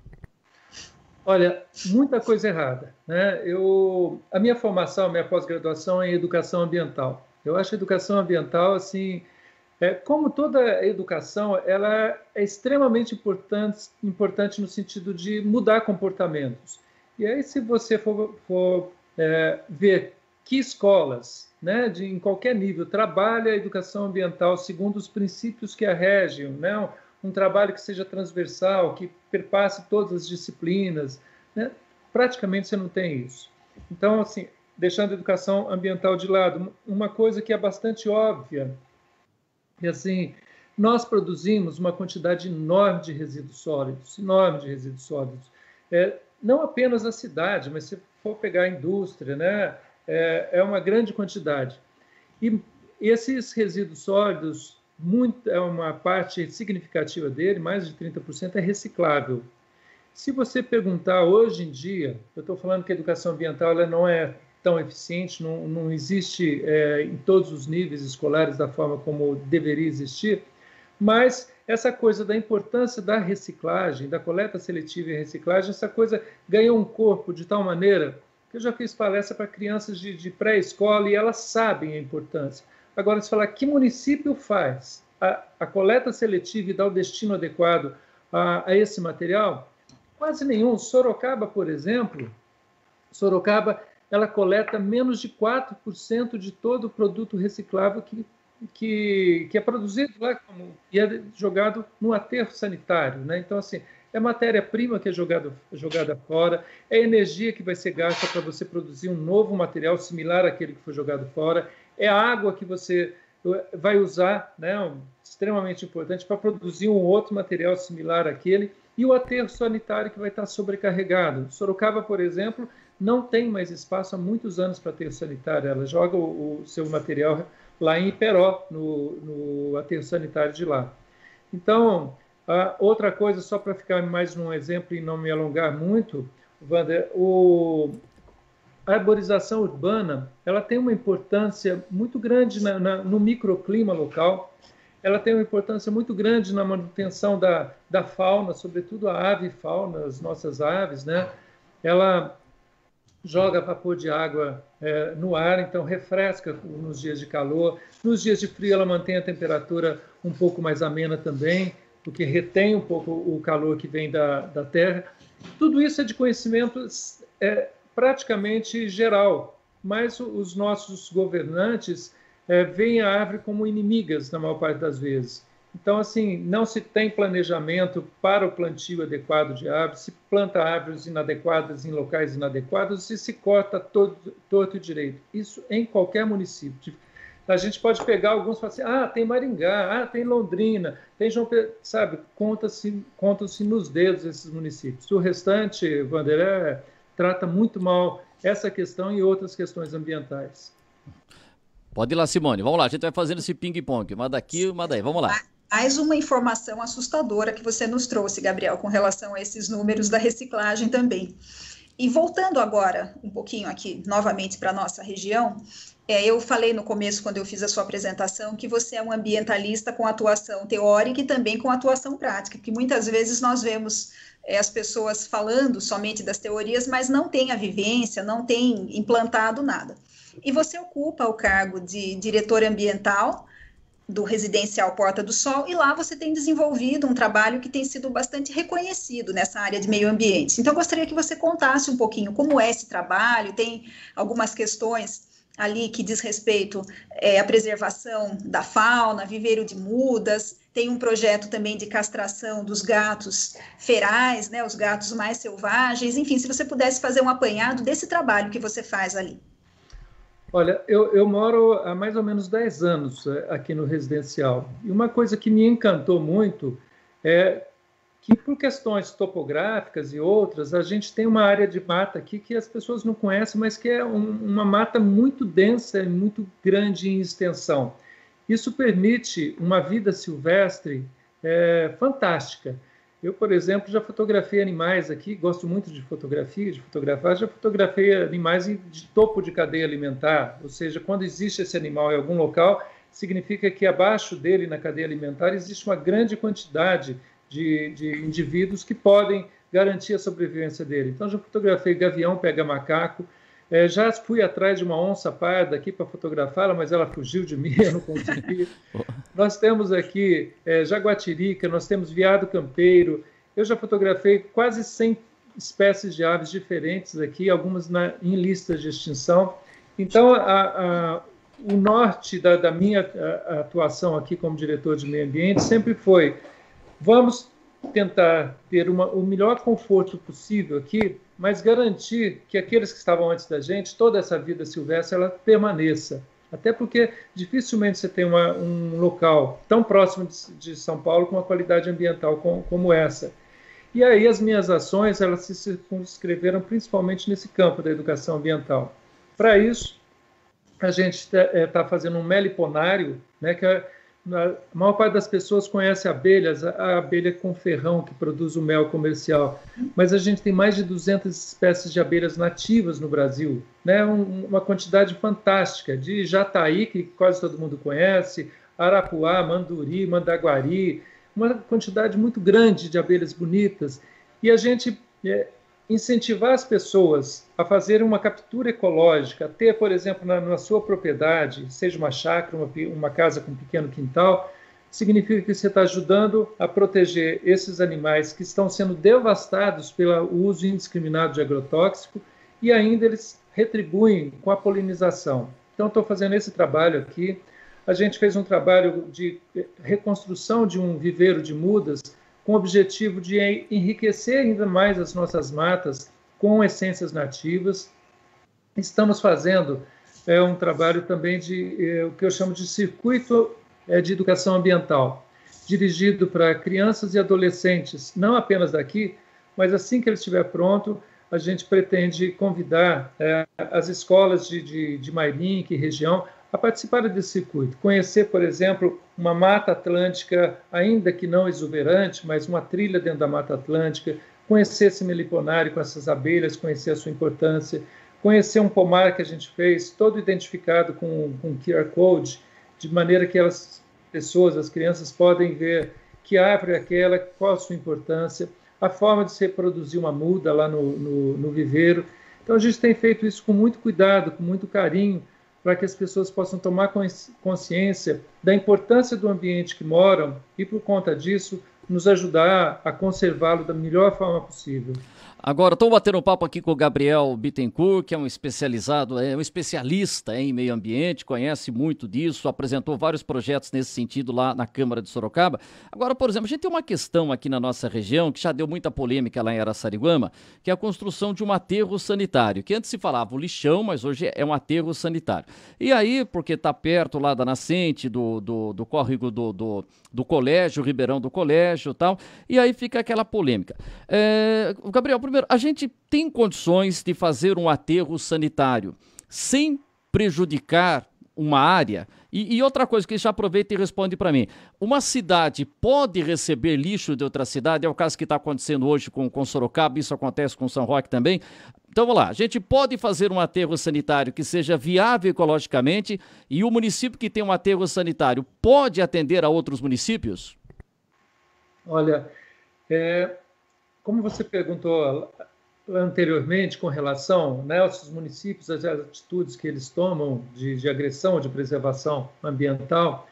Olha, muita coisa errada, né? A minha formação, a minha pós-graduação é em educação ambiental. Eu acho a educação ambiental, assim, como toda educação, ela é extremamente importante no sentido de mudar comportamentos. E aí, se você for ver que escolas, né, em qualquer nível, trabalha a educação ambiental segundo os princípios que a regem, né, um trabalho que seja transversal, que perpasse todas as disciplinas, né, praticamente você não tem isso. Então, assim, deixando a educação ambiental de lado, uma coisa que é bastante óbvia, e assim, nós produzimos uma quantidade enorme de resíduos sólidos, não apenas na cidade, mas se for pegar a indústria, né, é uma grande quantidade. E esses resíduos sólidos, uma parte significativa dele, mais de 30%, é reciclável. Se você perguntar hoje em dia, eu estou falando que a educação ambiental ela não é tão eficiente, não existe em todos os níveis escolares da forma como deveria existir, mas essa coisa da importância da reciclagem, da coleta seletiva e reciclagem, essa coisa ganhou um corpo de tal maneira que eu já fiz palestra para crianças de pré-escola e elas sabem a importância. Agora, se falar que município faz a coleta seletiva e dá o destino adequado a esse material, quase nenhum. Sorocaba, por exemplo, ela coleta menos de 4% de todo o produto reciclável que é produzido lá e é jogado no aterro sanitário, né? Então, assim, é matéria-prima que é jogada fora, é energia que vai ser gasta para você produzir um novo material similar àquele que foi jogado fora, é a água que você vai usar, né, extremamente importante, para produzir um outro material similar àquele, e o aterro sanitário que vai estar sobrecarregado. Sorocaba, por exemplo, não tem mais espaço há muitos anos para aterro sanitário, ela joga o seu material lá em Iperó, no aterro sanitário de lá. Então, outra coisa, só para ficar mais num exemplo e não me alongar muito, Wander, a arborização urbana ela tem uma importância muito grande no microclima local, ela tem uma importância muito grande na manutenção da fauna, sobretudo a ave fauna, as nossas aves, né? Ela joga vapor de água no ar, então refresca nos dias de calor. Nos dias de frio ela mantém a temperatura um pouco mais amena também, porque retém um pouco o calor que vem da terra. Tudo isso é de conhecimento praticamente geral, mas os nossos governantes veem a árvore como inimigas na maior parte das vezes. Então, assim, não se tem planejamento para o plantio adequado de árvores, se planta árvores inadequadas em locais inadequados e se corta torto e direito. Isso em qualquer município. A gente pode pegar alguns e falar assim, tem Maringá, tem Londrina, tem João Pedro, sabe? Contam-se nos dedos esses municípios. O restante, Wanderlei, trata muito mal essa questão e outras questões ambientais. Pode ir lá, Simone. Vamos lá, a gente vai fazendo esse ping-pong. Uma daqui, uma daí. Vamos lá. Mais uma informação assustadora que você nos trouxe, Gabriel, com relação a esses números da reciclagem também. E voltando agora um pouquinho aqui novamente para a nossa região, eu falei no começo, quando eu fiz a sua apresentação, que você é um ambientalista com atuação teórica e também com atuação prática, que muitas vezes nós vemos as pessoas falando somente das teorias, mas não tem a vivência, não tem implantado nada. E você ocupa o cargo de diretor ambiental do Residencial Porta do Sol, e lá você tem desenvolvido um trabalho que tem sido bastante reconhecido nessa área de meio ambiente. Então, eu gostaria que você contasse um pouquinho como é esse trabalho, tem algumas questões ali que diz respeito à preservação da fauna, viveiro de mudas, tem um projeto também de castração dos gatos ferais, né, os gatos mais selvagens, enfim, se você pudesse fazer um apanhado desse trabalho que você faz ali. Olha, eu moro há mais ou menos 10 anos aqui no Residencial, e uma coisa que me encantou muito é que, por questões topográficas e outras, a gente tem uma área de mata aqui que as pessoas não conhecem, mas que é uma mata muito densa e muito grande em extensão. Isso permite uma vida silvestre fantástica. Eu, por exemplo, já fotografei animais aqui, gosto muito de fotografar, já fotografei animais de topo de cadeia alimentar, ou seja, quando existe esse animal em algum local, significa que abaixo dele, na cadeia alimentar, existe uma grande quantidade de indivíduos que podem garantir a sobrevivência dele. Então, já fotografei gavião pega macaco, já fui atrás de uma onça parda aqui para fotografá-la, mas ela fugiu de mim, eu não consegui. Nós temos aqui jaguatirica, nós temos veado campeiro. Eu já fotografei quase 100 espécies de aves diferentes aqui, algumas em listas de extinção. Então, o norte da minha atuação aqui como diretor de meio ambiente sempre foi: vamos tentar ter o melhor conforto possível aqui, mas garantir que aqueles que estavam antes da gente, toda essa vida silvestre, ela permaneça. Até porque dificilmente você tem um local tão próximo de São Paulo com uma qualidade ambiental como essa. E aí as minhas ações, elas se circunscreveram principalmente nesse campo da educação ambiental. Para isso, a gente está fazendo um meliponário, né, que a maior parte das pessoas conhece abelhas, a abelha com ferrão que produz o mel comercial, mas a gente tem mais de 200 espécies de abelhas nativas no Brasil, né? Uma quantidade fantástica, de jataí, que quase todo mundo conhece, arapuá, manduri, mandaguari, uma quantidade muito grande de abelhas bonitas, e a gente incentivar as pessoas a fazerem uma captura ecológica, ter, por exemplo, na sua propriedade, seja uma chácara, uma casa com um pequeno quintal, significa que você está ajudando a proteger esses animais que estão sendo devastados pelo uso indiscriminado de agrotóxico, e ainda eles retribuem com a polinização. Então, estou fazendo esse trabalho aqui. A gente fez um trabalho de reconstrução de um viveiro de mudas, com o objetivo de enriquecer ainda mais as nossas matas com essências nativas. Estamos fazendo um trabalho também o que eu chamo de circuito de educação ambiental, dirigido para crianças e adolescentes, não apenas daqui, mas assim que ele estiver pronto, a gente pretende convidar as escolas de Mairink e região a participar desse circuito, conhecer, por exemplo, uma mata atlântica, ainda que não exuberante, mas uma trilha dentro da Mata Atlântica, conhecer esse meliponário com essas abelhas, conhecer a sua importância, conhecer um pomar que a gente fez, todo identificado com QR Code, de maneira que as pessoas, as crianças, podem ver que árvore é aquela, qual a sua importância, a forma de se reproduzir uma muda lá no viveiro. Então, a gente tem feito isso com muito cuidado, com muito carinho, para que as pessoas possam tomar consciência da importância do ambiente que moram e, por conta disso, nos ajudar a conservá-lo da melhor forma possível. Agora, estou batendo um papo aqui com o Gabriel Bittencourt, que é um especialista em meio ambiente, conhece muito disso, apresentou vários projetos nesse sentido lá na Câmara de Sorocaba. Agora, por exemplo, a gente tem uma questão aqui na nossa região, que já deu muita polêmica lá em Araçariguama, que é a construção de um aterro sanitário, que antes se falava o lixão, mas hoje é um aterro sanitário. E aí, porque está perto lá da nascente, do córrego do colégio, Ribeirão do Colégio e tal, e aí fica aquela polêmica. Gabriel, primeiro, a gente tem condições de fazer um aterro sanitário sem prejudicar uma área? E outra coisa que já aproveita e responde para mim, uma cidade pode receber lixo de outra cidade? É o caso que está acontecendo hoje com Sorocaba, isso acontece com São Roque também. Então vamos lá, a gente pode fazer um aterro sanitário que seja viável ecologicamente e o município que tem um aterro sanitário pode atender a outros municípios? Olha, como você perguntou anteriormente com relação, né, aos municípios, as atitudes que eles tomam de agressão, de preservação ambiental,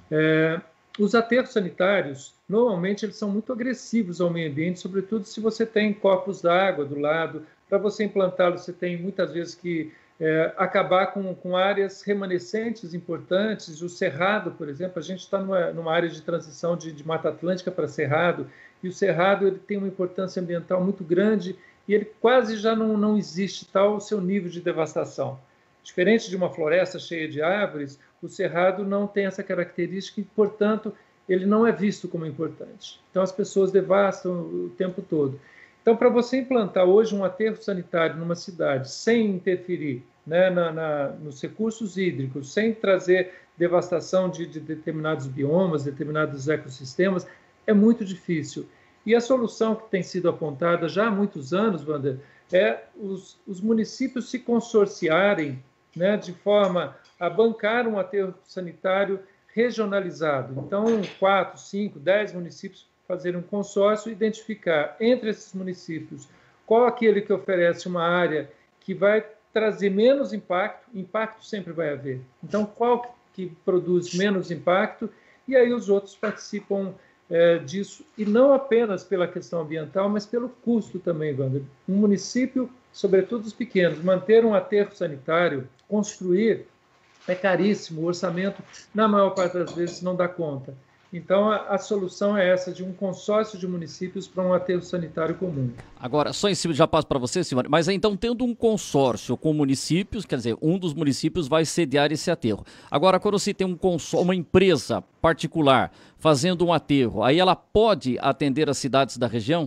os aterros sanitários, normalmente, eles são muito agressivos ao meio ambiente, sobretudo se você tem corpos d'água do lado. Para você implantá-los, você tem muitas vezes que acabar com áreas remanescentes importantes. O cerrado, por exemplo, a gente está numa área de transição de Mata Atlântica para cerrado, e o cerrado ele tem uma importância ambiental muito grande e ele quase já não existe, tal o seu nível de devastação. Diferente de uma floresta cheia de árvores, o cerrado não tem essa característica e, portanto, ele não é visto como importante. Então, as pessoas devastam o tempo todo. Então, para você implantar hoje um aterro sanitário numa cidade sem interferir, né, nos recursos hídricos, sem trazer devastação de determinados biomas, determinados ecossistemas, é muito difícil. E a solução que tem sido apontada já há muitos anos, Wander, é os municípios se consorciarem, né, de forma a bancar um aterro sanitário regionalizado. Então, 4, 5, 10 municípios fazerem um consórcio, identificar entre esses municípios qual aquele que oferece uma área que vai trazer menos impacto sempre vai haver. Então, qual que produz menos impacto, e aí os outros participam disso, e não apenas pela questão ambiental, mas pelo custo também, Wander. Um município, sobretudo os pequenos, manter um aterro sanitário, construir, é caríssimo, o orçamento, na maior parte das vezes, não dá conta. Então, a solução é essa, de um consórcio de municípios para um aterro sanitário comum. Agora, só em cima, já passo para você, Simone, mas então, tendo um consórcio com municípios, quer dizer, um dos municípios vai sediar esse aterro. Agora, quando você tem uma empresa particular fazendo um aterro, aí ela pode atender as cidades da região?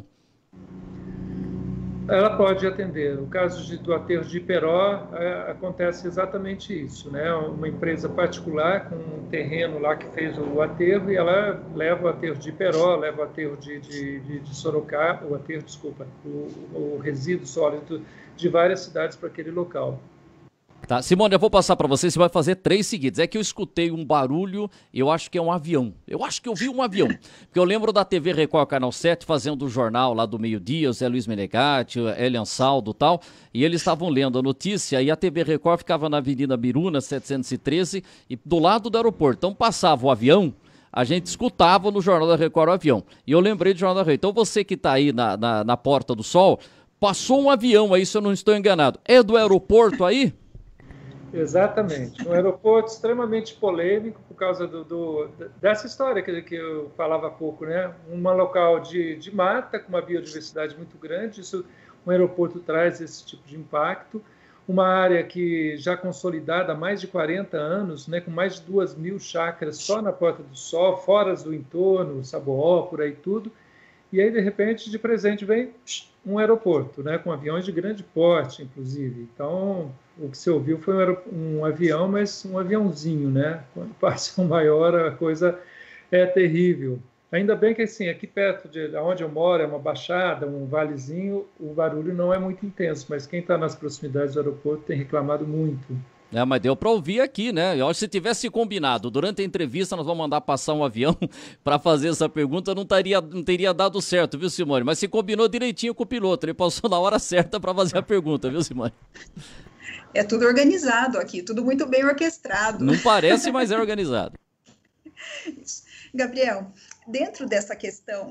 Ela pode atender. No caso do aterro de Iperó, acontece exatamente isso, né? Uma empresa particular com um terreno lá que fez o aterro, e ela leva o aterro de Iperó, leva o aterro de Sorocaba, o resíduo sólido de várias cidades para aquele local. Tá, Simone, eu vou passar para você, você vai fazer 3 seguidos. É que eu escutei um barulho, eu acho que é um avião. Eu acho que eu vi um avião. Porque eu lembro da TV Record Canal 7 fazendo o jornal lá do meio-dia, o Zé Luiz Menegatti, o Elian Saldo e tal, e eles estavam lendo a notícia, e a TV Record ficava na Avenida Biruna, 713, e do lado do aeroporto. Então passava o avião, a gente escutava no Jornal da Record o avião. E eu lembrei do Jornal da Record. Então você que está aí na Porta do Sol, passou um avião aí, se eu não estou enganado. É do aeroporto aí? Exatamente. Um aeroporto extremamente polêmico por causa dessa história que eu falava há pouco, né? Um local de mata com uma biodiversidade muito grande, um aeroporto traz esse tipo de impacto. Uma área que já consolidada há mais de 40 anos, né? Com mais de 2.000 chácaras só na Porta do Sol, fora do entorno, Saboó, por aí tudo. E aí, de repente, de presente vem um aeroporto, né? Com aviões de grande porte, inclusive. Então, o que você ouviu foi um avião, mas um aviãozinho, né? Quando passa um maior, a coisa é terrível. Ainda bem que, assim, aqui perto de onde eu moro, é uma baixada, um valezinho, o barulho não é muito intenso, mas quem está nas proximidades do aeroporto tem reclamado muito. É, mas deu para ouvir aqui, né? Eu acho que se tivesse combinado, durante a entrevista nós vamos mandar passar um avião para fazer essa pergunta, não teria dado certo, viu, Simone? Mas se combinou direitinho com o piloto, ele passou na hora certa para fazer a pergunta, viu, Simone? É tudo organizado aqui, tudo muito bem orquestrado. Não parece, mas é organizado. Isso. Gabriel, dentro dessa questão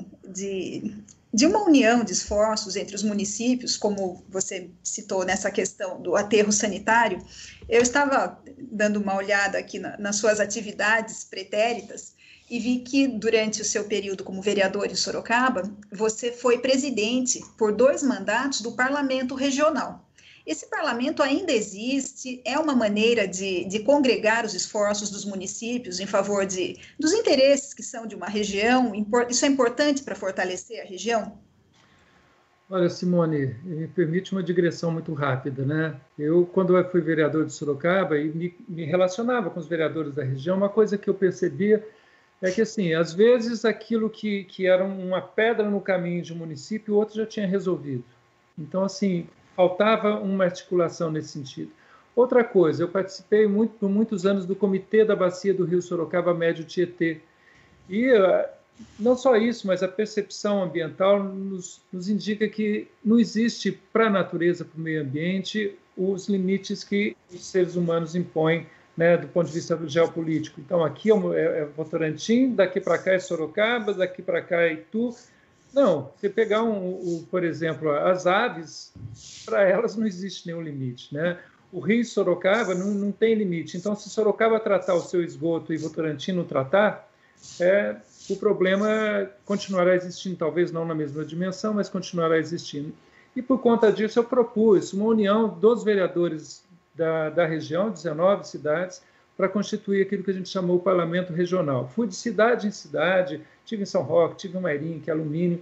de uma união de esforços entre os municípios, como você citou nessa questão do aterro sanitário, eu estava dando uma olhada aqui nas suas atividades pretéritas e vi que durante o seu período como vereador em Sorocaba, você foi presidente por 2 mandatos do Parlamento Regional. Esse parlamento ainda existe? É uma maneira de congregar os esforços dos municípios em favor dos interesses que são de uma região? Isso é importante para fortalecer a região? Olha, Simone, me permite uma digressão muito rápida, né? Eu, quando eu fui vereador de Sorocaba e me relacionava com os vereadores da região, uma coisa que eu percebia é que, assim, às vezes aquilo que era uma pedra no caminho de um município, o outro já tinha resolvido. Então, assim, faltava uma articulação nesse sentido. Outra coisa, eu participei por muitos anos do Comitê da Bacia do Rio Sorocaba Médio Tietê. E não só isso, mas a percepção ambiental nos indica que não existe para a natureza, para o meio ambiente, os limites que os seres humanos impõem, né, do ponto de vista geopolítico. Então, aqui é Votorantim, daqui para cá é Sorocaba, daqui para cá é Itu. Não, você pegar, por exemplo, as aves, para elas não existe nenhum limite, né? O rio Sorocaba não tem limite. Então, se Sorocaba tratar o seu esgoto e Votorantim não tratar, o problema continuará existindo, talvez não na mesma dimensão, mas continuará existindo. E por conta disso eu propus uma união dos vereadores da região, 19 cidades, para constituir aquilo que a gente chamou o Parlamento Regional. Fui de cidade em cidade, tive em São Roque, tive em Mairim, que é Alumínio,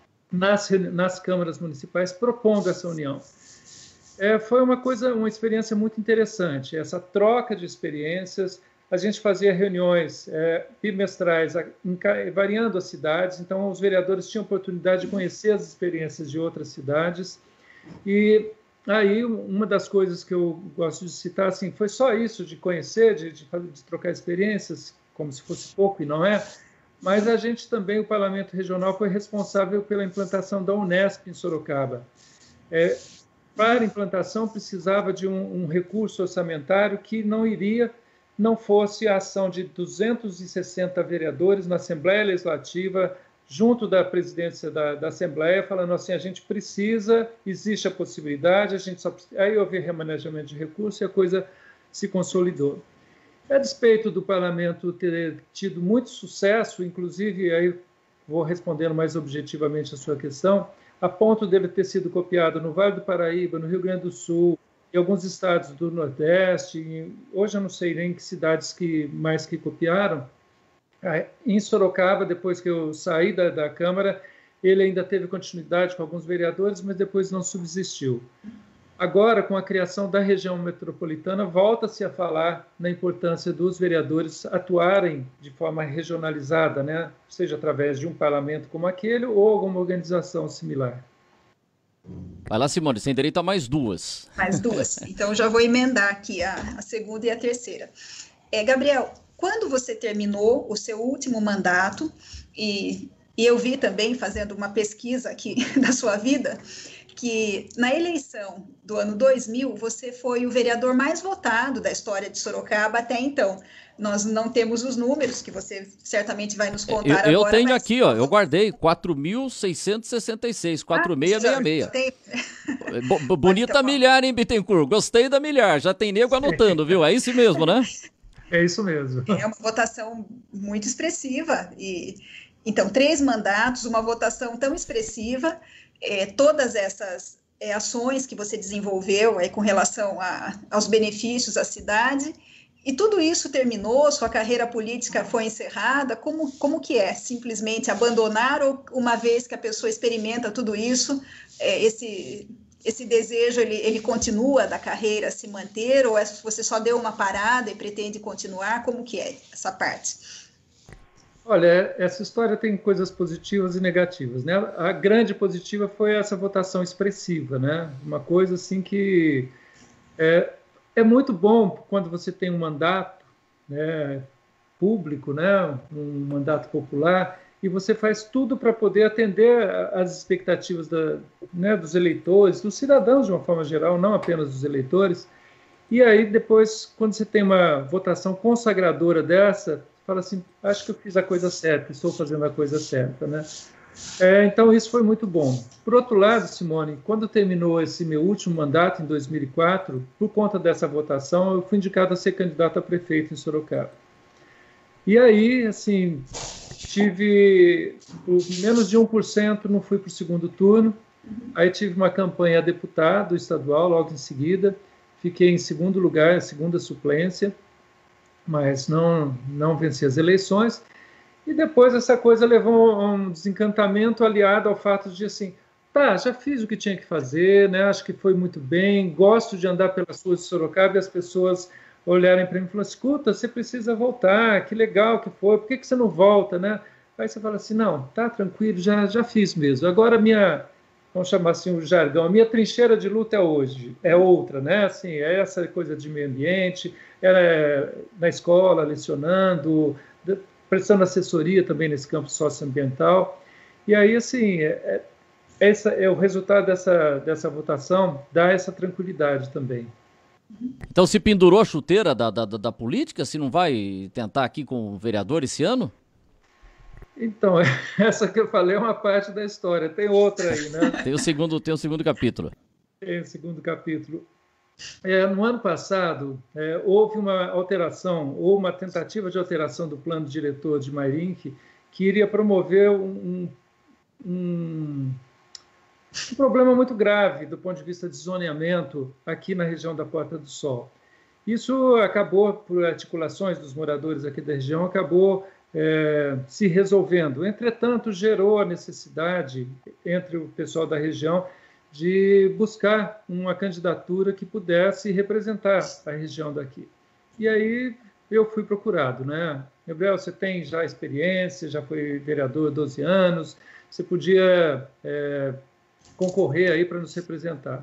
nas câmaras municipais, propondo essa união. Foi uma experiência muito interessante, essa troca de experiências. A gente fazia reuniões bimestrais, variando as cidades, então os vereadores tinham oportunidade de conhecer as experiências de outras cidades. E aí, uma das coisas que eu gosto de citar, assim, foi só isso, de conhecer, de trocar experiências, como se fosse pouco, e não é, mas a gente também, o Parlamento Regional, foi responsável pela implantação da Unesp em Sorocaba. Para a implantação, precisava de um recurso orçamentário que não fosse a ação de 260 vereadores na Assembleia Legislativa, junto da presidência da Assembleia, falando assim, a gente precisa, existe a possibilidade, a gente só precisa... Aí houve remanejamento de recursos e a coisa se consolidou. A despeito do parlamento ter tido muito sucesso, inclusive, aí vou respondendo mais objetivamente a sua questão, a ponto dele ter sido copiado no Vale do Paraíba, no Rio Grande do Sul, em alguns estados do Nordeste, hoje eu não sei nem que cidades mais que copiaram. Em Sorocaba, depois que eu saí da Câmara, ele ainda teve continuidade com alguns vereadores, mas depois não subsistiu. Agora, com a criação da região metropolitana, volta-se a falar na importância dos vereadores atuarem de forma regionalizada, né? Seja através de um parlamento como aquele ou alguma organização similar. Vai lá, Simone, sem direito a mais duas. Mais duas. Então, já vou emendar aqui a segunda e a terceira. Gabriel, quando você terminou o seu último mandato, e eu vi também, fazendo uma pesquisa aqui da sua vida, que na eleição do ano 2000, você foi o vereador mais votado da história de Sorocaba até então. Nós não temos os números, que você certamente vai nos contar agora. Eu tenho aqui, ó, eu guardei 4.666, 4666. Bonita milhar, hein, Bittencourt? Gostei da milhar, já tem nego anotando, viu? É isso mesmo, né? É isso mesmo. É uma votação muito expressiva. Então, 3 mandatos, uma votação tão expressiva, todas essas ações que você desenvolveu com relação aos benefícios à cidade, e tudo isso terminou, sua carreira política foi encerrada, como que é? Simplesmente abandonar, ou uma vez que a pessoa experimenta tudo isso, esse desejo, ele continua da carreira se manter, ou você só deu uma parada e pretende continuar? Como que é essa parte? Olha, essa história tem coisas positivas e negativas, né? A grande positiva foi essa votação expressiva, né? Uma coisa assim que é muito bom quando você tem um mandato, né, público, né, um mandato popular, e você faz tudo para poder atender às expectativas dos eleitores, dos cidadãos de uma forma geral, não apenas dos eleitores. E aí depois, quando você tem uma votação consagradora dessa, fala assim, acho que eu fiz a coisa certa, estou fazendo a coisa certa, né? Então isso foi muito bom. Por outro lado, Simone, quando terminou esse meu último mandato, em 2004, por conta dessa votação, eu fui indicado a ser candidato a prefeito em Sorocaba. E aí, assim, tive menos de 1%, não fui para o segundo turno. Aí tive uma campanha a deputado estadual logo em seguida, fiquei em segundo lugar, a segunda suplência, mas não venci as eleições. E depois essa coisa levou a um desencantamento aliado ao fato de, assim, já fiz o que tinha que fazer, né? Acho que foi muito bem, gosto de andar pelas ruas de Sorocaba e as pessoas olharem para mim e falarem, escuta, você precisa voltar, que legal que foi, por que você não volta, né? Aí você fala assim, não, tá tranquilo, já fiz mesmo. Agora vamos chamar assim o jargão, a minha trincheira de luta hoje é outra, né? Assim, é essa coisa de meio ambiente, era na escola, lecionando, prestando assessoria também nesse campo socioambiental. E aí, assim, o resultado dessa votação dá essa tranquilidade também. Então se pendurou a chuteira da política? Se não vai tentar aqui com o vereador esse ano? Então, essa que eu falei é uma parte da história. Tem outra aí, né? Tem o segundo capítulo. Tem o segundo capítulo. No ano passado, houve uma alteração, ou uma tentativa de alteração do plano diretor de Mairinque, que iria promover um problema muito grave do ponto de vista de zoneamento aqui na região da Porta do Sol. Isso acabou, por articulações dos moradores aqui da região, acabou se resolvendo. Entretanto, gerou a necessidade, entre o pessoal da região, de buscar uma candidatura que pudesse representar a região daqui. E aí eu fui procurado, né? Gabriel, você tem já experiência, já foi vereador há 12 anos, você podia concorrer aí para nos representar.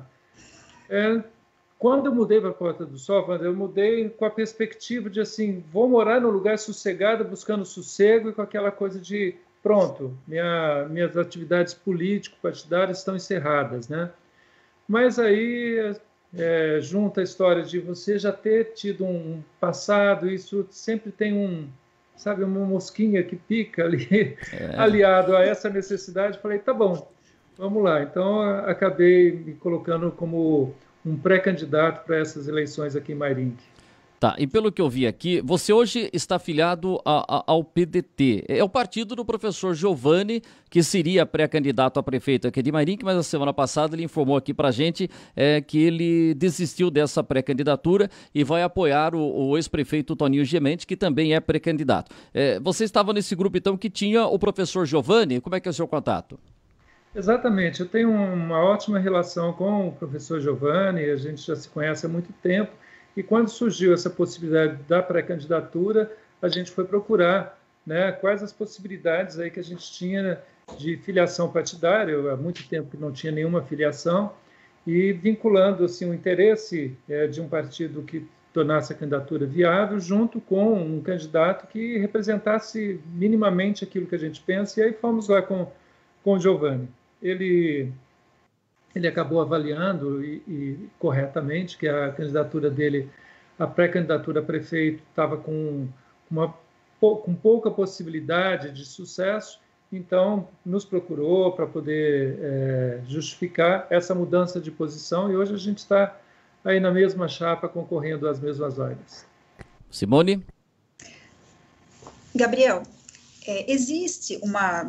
Quando eu mudei para a Porta do Sol, eu mudei com a perspectiva de, assim, vou morar num lugar sossegado, buscando sossego e com aquela coisa de, pronto, minhas atividades político-partidárias estão encerradas, né? Mas aí, junta a história de você já ter tido um passado, isso sempre tem uma mosquinha que pica ali, aliado a essa necessidade, falei, tá bom, vamos lá. Então, acabei me colocando como um pré-candidato para essas eleições aqui em Mairinque. Tá, e pelo que eu vi aqui, você hoje está afiliado ao PDT. É o partido do professor Giovanni, que seria pré-candidato a prefeito aqui de Mairinque, mas a semana passada ele informou aqui pra gente que ele desistiu dessa pré-candidatura e vai apoiar o ex-prefeito Toninho Gemente, que também é pré-candidato. Você estava nesse grupo, então, que tinha o professor Giovanni. Como é que é o seu contato? Exatamente, eu tenho uma ótima relação com o professor Giovanni, a gente já se conhece há muito tempo, e quando surgiu essa possibilidade da pré-candidatura, a gente foi procurar, né, quais as possibilidades aí que a gente tinha de filiação partidária. Eu, há muito tempo que não tinha nenhuma filiação, e vinculando assim, o interesse de um partido que tornasse a candidatura viável, junto com um candidato que representasse minimamente aquilo que a gente pensa, e aí fomos lá com o Giovanni. Ele acabou avaliando e corretamente que a candidatura dele, a pré-candidatura a prefeito, estava com pouca possibilidade de sucesso, então nos procurou para poder justificar essa mudança de posição, e hoje a gente está aí na mesma chapa, concorrendo às mesmas vagas. Simone? Gabriel, existe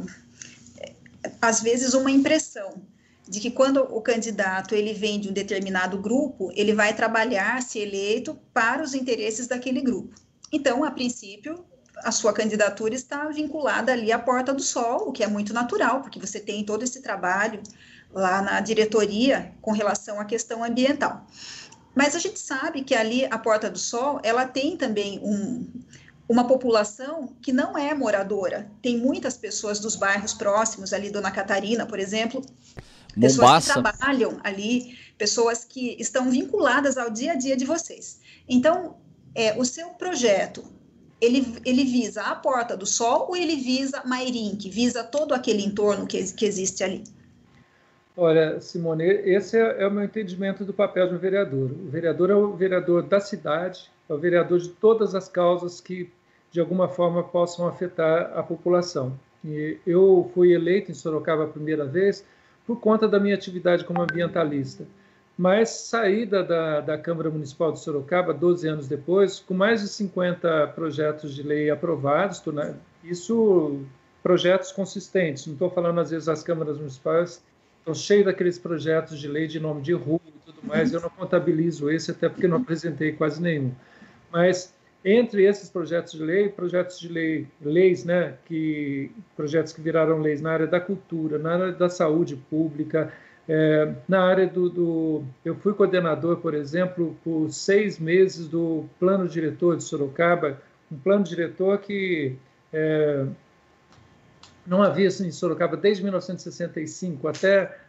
às vezes uma impressão de que quando o candidato ele vem de um determinado grupo, ele vai trabalhar, se eleito, para os interesses daquele grupo. Então, a princípio, a sua candidatura está vinculada ali à Porta do Sol, o que é muito natural, porque você tem todo esse trabalho lá na diretoria com relação à questão ambiental. Mas a gente sabe que ali a Porta do Sol, ela tem também uma população que não é moradora. Tem muitas pessoas dos bairros próximos, ali Dona Catarina, por exemplo, pessoas que trabalham ali, pessoas que estão vinculadas ao dia a dia de vocês. Então, o seu projeto, ele visa a Porta do Sol ou ele visa Mairinque, visa todo aquele entorno que existe ali? Olha, Simone, esse é o meu entendimento do papel de um vereador. O vereador é o vereador da cidade, é o vereador de todas as causas que, de alguma forma, possam afetar a população. E eu fui eleito em Sorocaba a primeira vez por conta da minha atividade como ambientalista. Mas saí da Câmara Municipal de Sorocaba 12 anos depois, com mais de 50 projetos de lei aprovados, isso projetos consistentes, não estou falando às vezes das câmaras municipais, estão cheios daqueles projetos de lei de nome de rua e tudo mais, eu não contabilizo esse, até porque não apresentei quase nenhum. Mas entre esses projetos de lei, leis, né, projetos que viraram leis na área da cultura, na área da saúde pública, na área eu fui coordenador, por exemplo, por 6 meses do Plano Diretor de Sorocaba, um plano diretor que não havia em Sorocaba desde 1965, até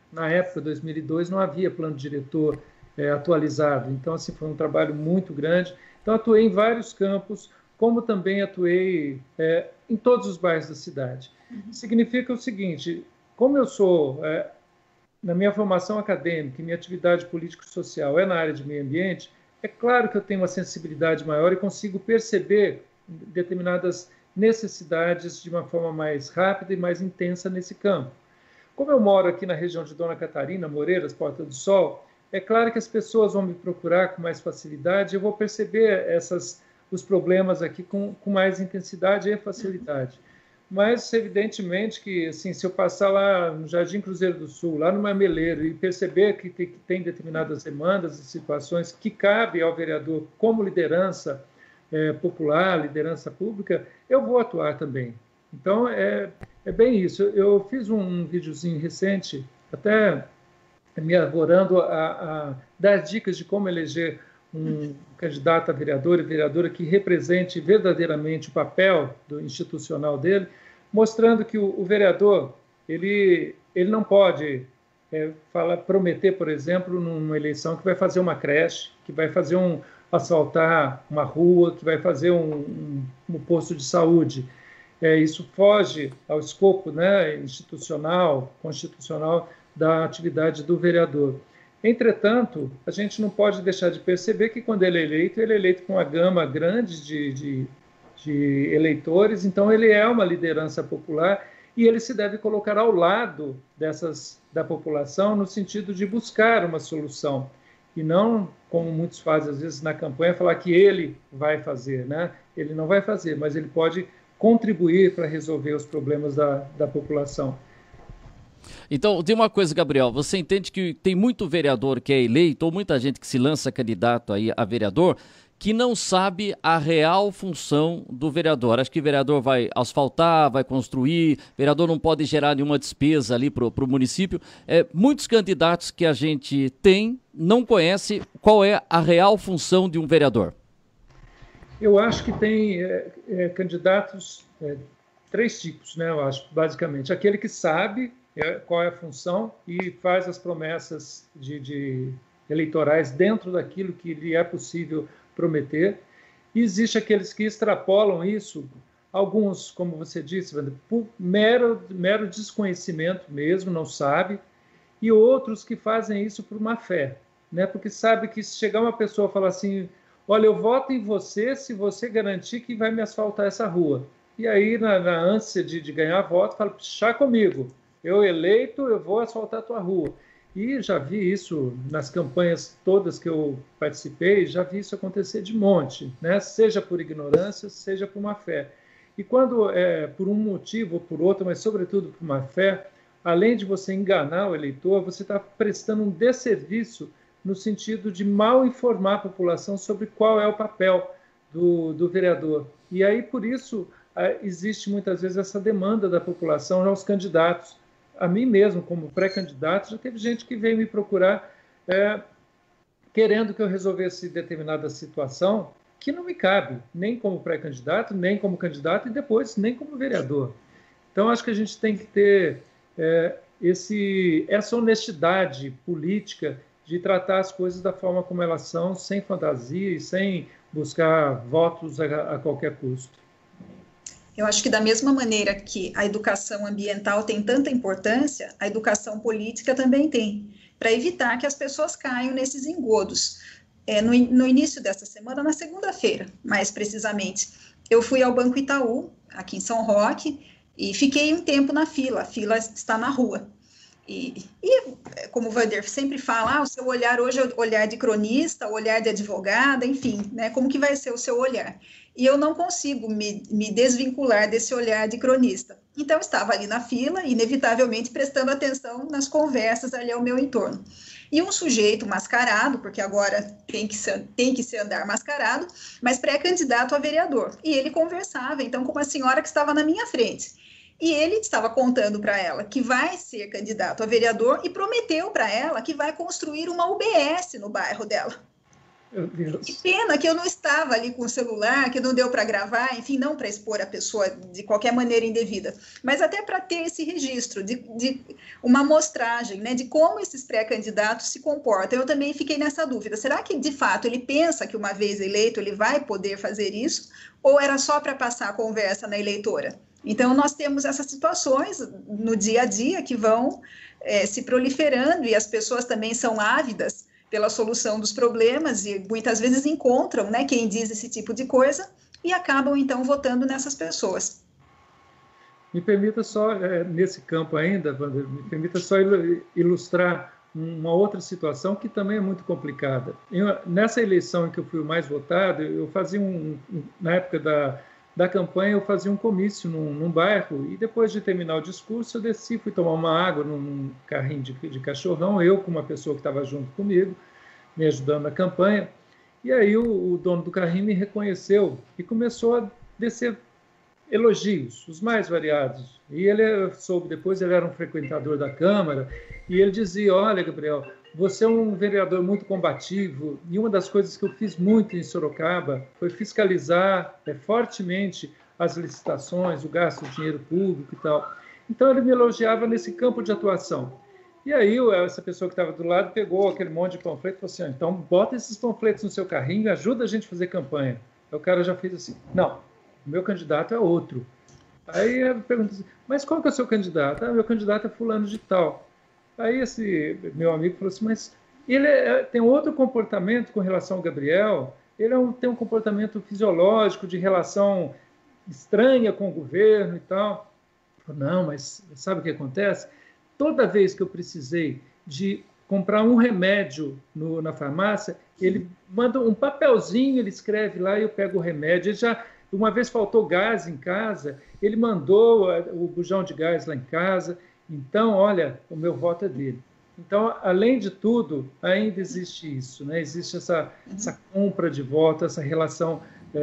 na época, 2002, não havia plano diretor atualizado. Então, assim, foi um trabalho muito grande. Então, atuei em vários campos, como também atuei em todos os bairros da cidade. Significa o seguinte, como eu sou, na minha formação acadêmica, minha atividade político-social é na área de meio ambiente, é claro que eu tenho uma sensibilidade maior e consigo perceber determinadas necessidades de uma forma mais rápida e mais intensa nesse campo. Como eu moro aqui na região de Dona Catarina, Moreiras, Porta do Sol, é claro que as pessoas vão me procurar com mais facilidade, eu vou perceber os problemas aqui com mais intensidade e facilidade. Mas, evidentemente, que assim, se eu passar lá no Jardim Cruzeiro do Sul, lá no Marmeleiro, e perceber que tem determinadas demandas e situações que cabe ao vereador como liderança popular, liderança pública, eu vou atuar também. Então, é bem isso. Eu fiz um videozinho recente, até me elaborando a dar dicas de como eleger um candidato a vereador e vereadora que represente verdadeiramente o papel institucional dele, mostrando que o vereador ele não pode prometer, por exemplo, numa eleição que vai fazer uma creche, que vai fazer asfaltar uma rua, que vai fazer um posto de saúde. Isso foge ao escopo, né, institucional, constitucional da atividade do vereador. Entretanto, a gente não pode deixar de perceber que quando ele é eleito com uma gama grande de eleitores, então ele é uma liderança popular e ele se deve colocar ao lado da população no sentido de buscar uma solução e não, como muitos fazem às vezes na campanha, falar que ele vai fazer, né? Ele não vai fazer, mas ele pode contribuir para resolver os problemas da população. Então, tem uma coisa, Gabriel, você entende que tem muito vereador que é eleito, ou muita gente que se lança candidato aí a vereador, que não sabe a real função do vereador. Acho que o vereador vai asfaltar, vai construir, o vereador não pode gerar nenhuma despesa ali para o município. Muitos candidatos que a gente tem não conhecem qual é a real função de um vereador. Eu acho que tem candidatos, 3 tipos, né? Eu acho, basicamente. Aquele que sabe qual é a função e faz as promessas eleitorais dentro daquilo que lhe é possível prometer. E existe aqueles que extrapolam isso, alguns, como você disse, por mero desconhecimento mesmo, não sabe, e outros que fazem isso por má fé, né? Porque sabe que se chegar uma pessoa e falar assim, olha, eu voto em você se você garantir que vai me asfaltar essa rua. E aí, na ânsia de ganhar voto, fala, chá comigo, eu eleito, eu vou asfaltar a tua rua. E já vi isso nas campanhas todas que eu participei, já vi isso acontecer de monte, né? Seja por ignorância, seja por má fé. E quando por um motivo ou por outro, mas sobretudo por má fé, além de você enganar o eleitor, você está prestando um desserviço no sentido de mal informar a população sobre qual é o papel do vereador. E aí, por isso, existe muitas vezes essa demanda da população aos candidatos. A mim mesmo, como pré-candidato, já teve gente que veio me procurar querendo que eu resolvesse determinada situação que não me cabe, nem como pré-candidato, nem como candidato e depois nem como vereador. Então, acho que a gente tem que ter essa honestidade política de tratar as coisas da forma como elas são, sem fantasia e sem buscar votos a qualquer custo. Eu acho que da mesma maneira que a educação ambiental tem tanta importância, a educação política também tem, para evitar que as pessoas caiam nesses engodos. No início dessa semana, na segunda-feira, mais precisamente, eu fui ao Banco Itaú, aqui em São Roque, e fiquei um tempo na fila. A fila está na rua. E como o Wander sempre fala, o seu olhar hoje é o olhar de cronista, o olhar de advogada, enfim, né, como que vai ser o seu olhar? E eu não consigo me desvincular desse olhar de cronista. Então, estava ali na fila, inevitavelmente prestando atenção nas conversas ali ao meu entorno. E um sujeito mascarado, porque agora tem que se andar mascarado, mas pré-candidato a vereador. E ele conversava, então, com uma senhora que estava na minha frente. E ele estava contando para ela que vai ser candidato a vereador e prometeu para ela que vai construir uma UBS no bairro dela. Que pena que eu não estava ali com o celular, que não deu para gravar, enfim, não para expor a pessoa de qualquer maneira indevida, mas até para ter esse registro de uma amostragem, né, de como esses pré-candidatos se comportam. Eu também fiquei nessa dúvida. Será que, de fato, ele pensa que uma vez eleito ele vai poder fazer isso? Ou era só para passar a conversa na eleitora? Então, nós temos essas situações no dia a dia que vão se proliferando e as pessoas também são ávidas pela solução dos problemas e muitas vezes encontram, né, quem diz esse tipo de coisa e acabam, então, votando nessas pessoas. Me permita só, nesse campo ainda, Wander, me permita só ilustrar uma outra situação que também é muito complicada. Nessa eleição em que eu fui o mais votado, eu fazia na época da campanha, eu fazia um comício num bairro e depois de terminar o discurso, eu desci, fui tomar uma água num carrinho de cachorrão, eu com uma pessoa que estava junto comigo, me ajudando na campanha, e aí o dono do carrinho me reconheceu e começou a descer elogios, os mais variados. E ele soube depois, ele era um frequentador da Câmara, e ele dizia: olha, Gabriel, você é um vereador muito combativo, e uma das coisas que eu fiz muito em Sorocaba foi fiscalizar fortemente as licitações, o gasto de dinheiro público e tal. Então, ele me elogiava nesse campo de atuação. E aí, essa pessoa que estava do lado pegou aquele monte de panfleto e falou assim: então, bota esses panfletos no seu carrinho e ajuda a gente a fazer campanha. Aí o cara já fez assim: não, o meu candidato é outro. Aí eu pergunto assim: mas qual que é o seu candidato? Meu candidato é fulano de tal. Aí esse meu amigo falou assim: mas ele tem outro comportamento com relação ao Gabriel, ele tem um comportamento fisiológico de relação estranha com o governo e tal. Eu falei: não, mas sabe o que acontece? Toda vez que eu precisei de comprar um remédio na farmácia, ele manda um papelzinho, ele escreve lá e eu pego o remédio. Ele já, uma vez faltou gás em casa, ele mandou o bujão de gás lá em casa. Então, olha, o meu voto é dele. Então, além de tudo, ainda existe isso, né? Existe essa compra de voto, essa relação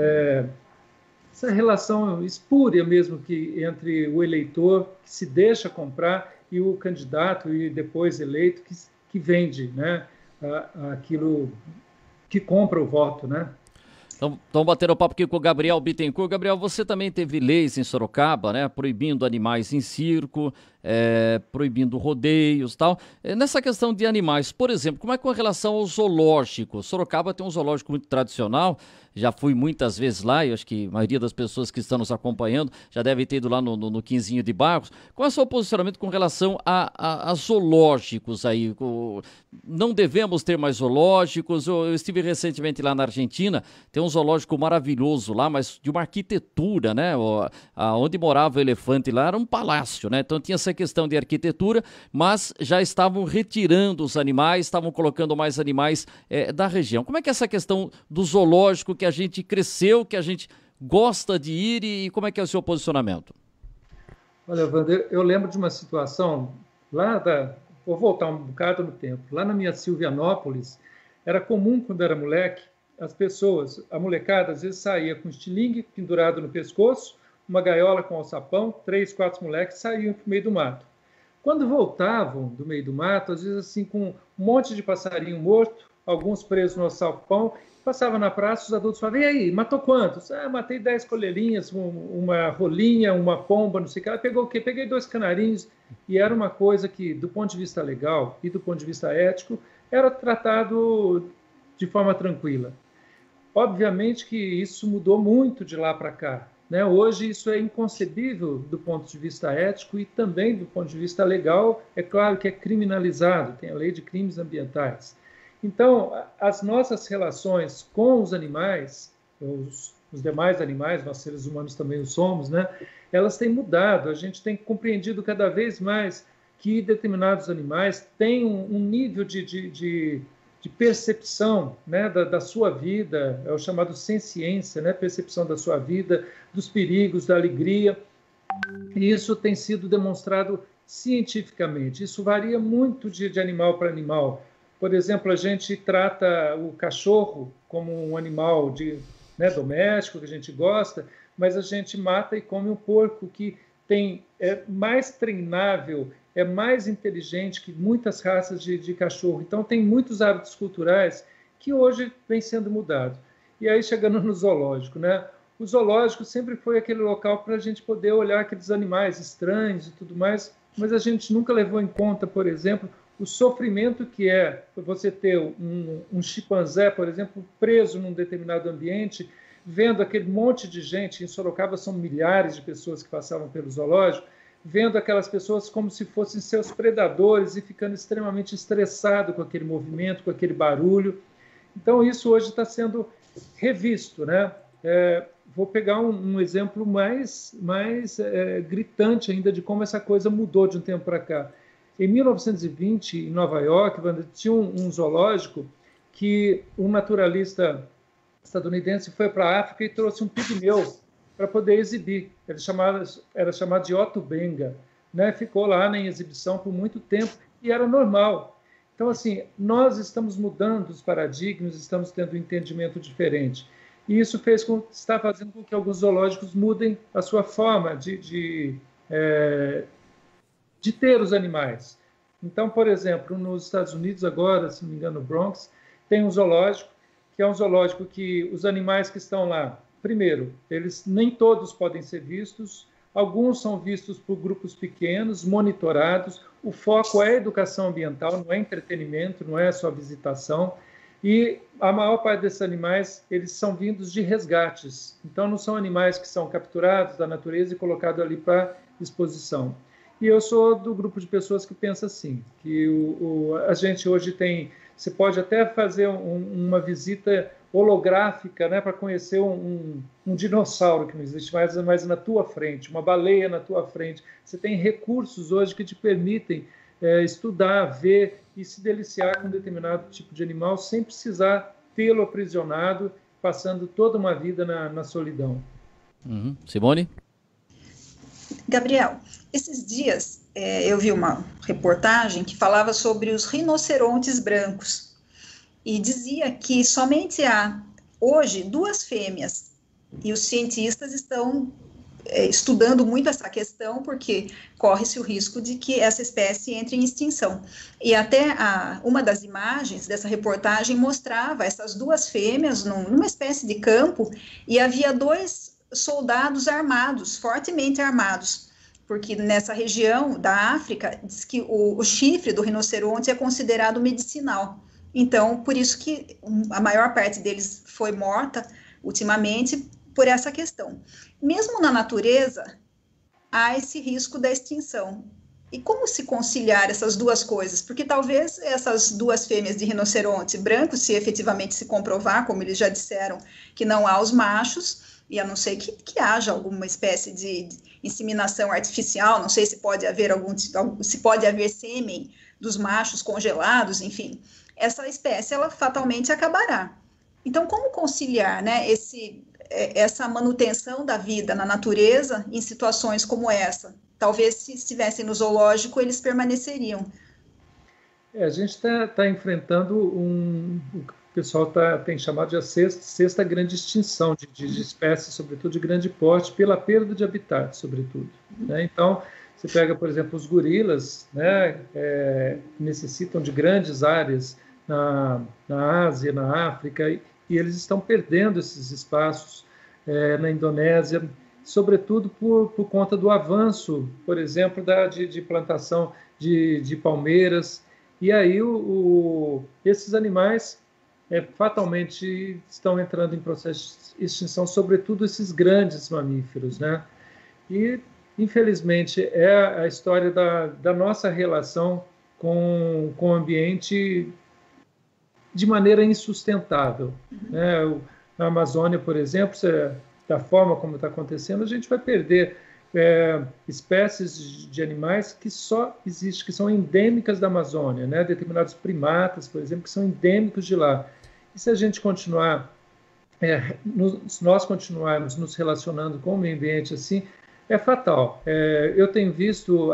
espúria mesmo entre o eleitor que se deixa comprar e o candidato e depois eleito que vende, né, aquilo que compra o voto, né? Então, batendo papo aqui com o Gabriel Bittencourt. Gabriel, você também teve leis em Sorocaba, né, proibindo animais em circo, proibindo rodeios e tal. Nessa questão de animais, por exemplo, como é com relação ao zoológico? Sorocaba tem um zoológico muito tradicional, já fui muitas vezes lá, e acho que a maioria das pessoas que estão nos acompanhando já deve ter ido lá no Quinzinho de Barros. Qual é o seu posicionamento com relação a zoológicos aí? Não devemos ter mais zoológicos? Eu estive recentemente lá na Argentina, tem um zoológico maravilhoso lá, mas de uma arquitetura, né? Onde morava o elefante lá era um palácio, né? Então tinha essa questão de arquitetura, mas já estavam retirando os animais, estavam colocando mais animais da região. Como é que é essa questão do zoológico que a gente cresceu, que a gente gosta de ir, e como é que é o seu posicionamento? Olha, Wander, eu lembro de uma situação vou voltar um bocado no tempo, lá na minha Silvianópolis, era comum quando era moleque, a molecada às vezes saía com estilingue pendurado no pescoço, uma gaiola com alçapão, 3, 4 moleques saíam para o meio do mato. Quando voltavam do meio do mato, às vezes assim com um monte de passarinho morto, alguns presos no alçapão, passava na praça, os adultos falavam: e aí, matou quantos? Matei 10 coleirinhas, uma rolinha, uma pomba, não sei o que. Ela pegou o quê? Peguei 2 canarinhos. E era uma coisa que, do ponto de vista legal e do ponto de vista ético, era tratado de forma tranquila. Obviamente que isso mudou muito de lá para cá, né? Hoje isso é inconcebível do ponto de vista ético e também do ponto de vista legal. É claro que é criminalizado, tem a lei de crimes ambientais. Então, as nossas relações com os animais, os demais animais, nós seres humanos também o somos, né? Elas têm mudado. A gente tem compreendido cada vez mais que determinados animais têm um nível de percepção, né, da sua vida, é o chamado senciência, né? Percepção da sua vida, dos perigos, da alegria. E isso tem sido demonstrado cientificamente. Isso varia muito de animal para animal. Por exemplo, a gente trata o cachorro como um animal doméstico, que a gente gosta, mas a gente mata e come um porco que é mais treinável, é mais inteligente que muitas raças de cachorro. Então, tem muitos hábitos culturais que hoje vem sendo mudado. E aí, chegando no zoológico, né? O zoológico sempre foi aquele local para a gente poder olhar aqueles animais estranhos e tudo mais, mas a gente nunca levou em conta, por exemplo, o sofrimento que é você ter um chimpanzé, por exemplo, preso num determinado ambiente, vendo aquele monte de gente. Em Sorocaba são milhares de pessoas que passavam pelo zoológico, vendo aquelas pessoas como se fossem seus predadores e ficando extremamente estressado com aquele movimento, com aquele barulho. Então, isso hoje está sendo revisto, né? Vou pegar um exemplo mais gritante ainda de como essa coisa mudou de um tempo para cá. Em 1920, em Nova York, tinha um zoológico que um naturalista estadunidense foi para a África e trouxe um pigmeu para poder exibir. Era chamado de Otto Benga, né? Ficou lá em exibição por muito tempo e era normal. Então, assim, nós estamos mudando os paradigmas, estamos tendo um entendimento diferente. E isso está fazendo com que alguns zoológicos mudem a sua forma de ter os animais. Então, por exemplo, nos Estados Unidos agora, se não me engano, no Bronx, tem um zoológico, que é um zoológico que os animais que estão lá, primeiro, eles nem todos podem ser vistos, alguns são vistos por grupos pequenos, monitorados, o foco é a educação ambiental, não é entretenimento, não é só visitação, e a maior parte desses animais, eles são vindos de resgates, então não são animais que são capturados da natureza e colocados ali para exposição. E eu sou do grupo de pessoas que pensa assim, que a gente hoje tem... Você pode até fazer uma visita holográfica, né, para conhecer um dinossauro que não existe mais, mas na tua frente, uma baleia na tua frente. Você tem recursos hoje que te permitem estudar, ver e se deliciar com um determinado tipo de animal sem precisar tê-lo aprisionado, passando toda uma vida na solidão. Simone? Gabriel, esses dias eu vi uma reportagem que falava sobre os rinocerontes brancos e dizia que somente há hoje 2 fêmeas e os cientistas estão estudando muito essa questão porque corre-se o risco de que essa espécie entre em extinção. E até uma das imagens dessa reportagem mostrava essas 2 fêmeas numa espécie de campo e havia 2 soldados armados, fortemente armados, porque nessa região da África diz que o chifre do rinoceronte é considerado medicinal. Então, por isso que a maior parte deles foi morta ultimamente por essa questão. Mesmo na natureza, há esse risco da extinção. E como se conciliar essas 2 coisas? Porque talvez essas 2 fêmeas de rinoceronte branco, se efetivamente se comprovar, como eles já disseram, que não há os machos, e a não ser que haja alguma espécie de inseminação artificial, não sei se pode haver sêmen dos machos congelados, enfim, essa espécie ela fatalmente acabará. Então, como conciliar, né, essa manutenção da vida na natureza em situações como essa? Talvez se estivessem no zoológico eles permaneceriam. A gente está enfrentando o pessoal tem chamado de a sexta grande extinção de espécies, sobretudo de grande porte, pela perda de habitat, sobretudo. Né? Então, você pega, por exemplo, os gorilas, né, necessitam de grandes áreas na Ásia, na África, e eles estão perdendo esses espaços na Indonésia, sobretudo por conta do avanço, por exemplo, de plantação de palmeiras. E aí esses animais fatalmente estão entrando em processo de extinção, sobretudo esses grandes mamíferos, né? E, infelizmente, é a história da nossa relação com o ambiente de maneira insustentável. Né? Na Amazônia, por exemplo, da forma como está acontecendo, a gente vai perder espécies de animais que só existem, que são endêmicas da Amazônia, né? Determinados primatas, por exemplo, que são endêmicos de lá. E se a gente continuar, se nós continuarmos nos relacionando com o meio ambiente assim, é fatal. Eu tenho visto,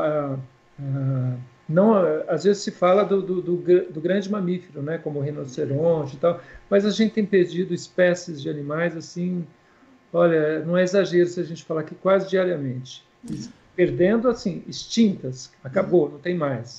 às vezes se fala do grande mamífero, né? Como o rinoceronte e tal, mas a gente tem perdido espécies de animais assim. Olha, não é exagero se a gente falar que quase diariamente. Perdendo, assim, extintas. Acabou, não tem mais.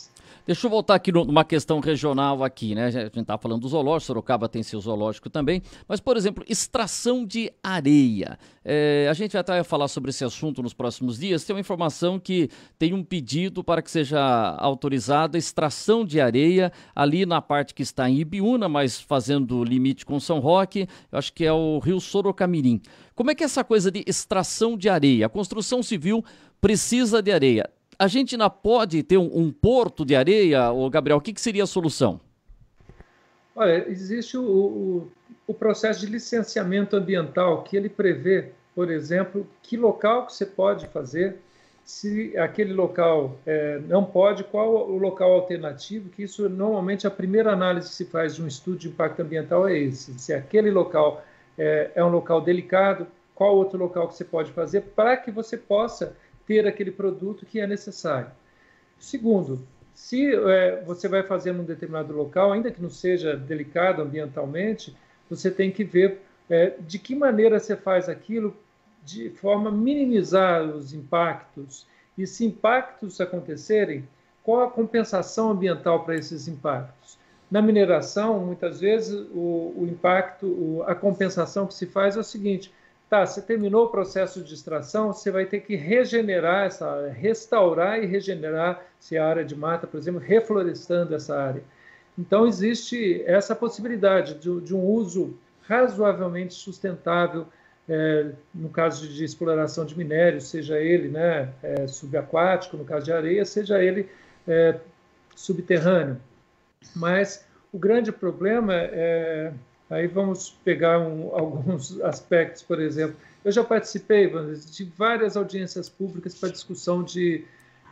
Deixa eu voltar aqui numa questão regional aqui, né? A gente está falando do zoológico, Sorocaba tem seu zoológico também, mas, por exemplo, extração de areia. A gente vai até falar sobre esse assunto nos próximos dias. Tem uma informação que tem um pedido para que seja autorizada a extração de areia ali na parte que está em Ibiúna, mas fazendo limite com São Roque, eu acho que é o rio Sorocamirim. Como é que é essa coisa de extração de areia? A construção civil precisa de areia. A gente ainda pode ter um porto de areia, ô Gabriel? O que seria a solução? Olha, existe o processo de licenciamento ambiental, que ele prevê, por exemplo, que local que você pode fazer, se aquele local não pode, qual o local alternativo, que isso normalmente a primeira análise que se faz de um estudo de impacto ambiental é esse. Se aquele local é um local delicado, qual outro local que você pode fazer para que você possa ter aquele produto que é necessário. Segundo, se você vai fazer num determinado local, ainda que não seja delicado ambientalmente, você tem que ver de que maneira você faz aquilo de forma a minimizar os impactos. E se impactos acontecerem, qual a compensação ambiental para esses impactos? Na mineração, muitas vezes, o impacto, a compensação que se faz é o seguinte: tá, você terminou o processo de extração, você vai ter que regenerar essa área, restaurar e regenerar, se a área de mata, por exemplo, reflorestando essa área. Então, existe essa possibilidade de um uso razoavelmente sustentável, no caso de exploração de minérios, seja ele subaquático, no caso de areia, seja ele subterrâneo. Mas o grande problema aí vamos pegar alguns aspectos, por exemplo. Eu já participei, de várias audiências públicas para discussão de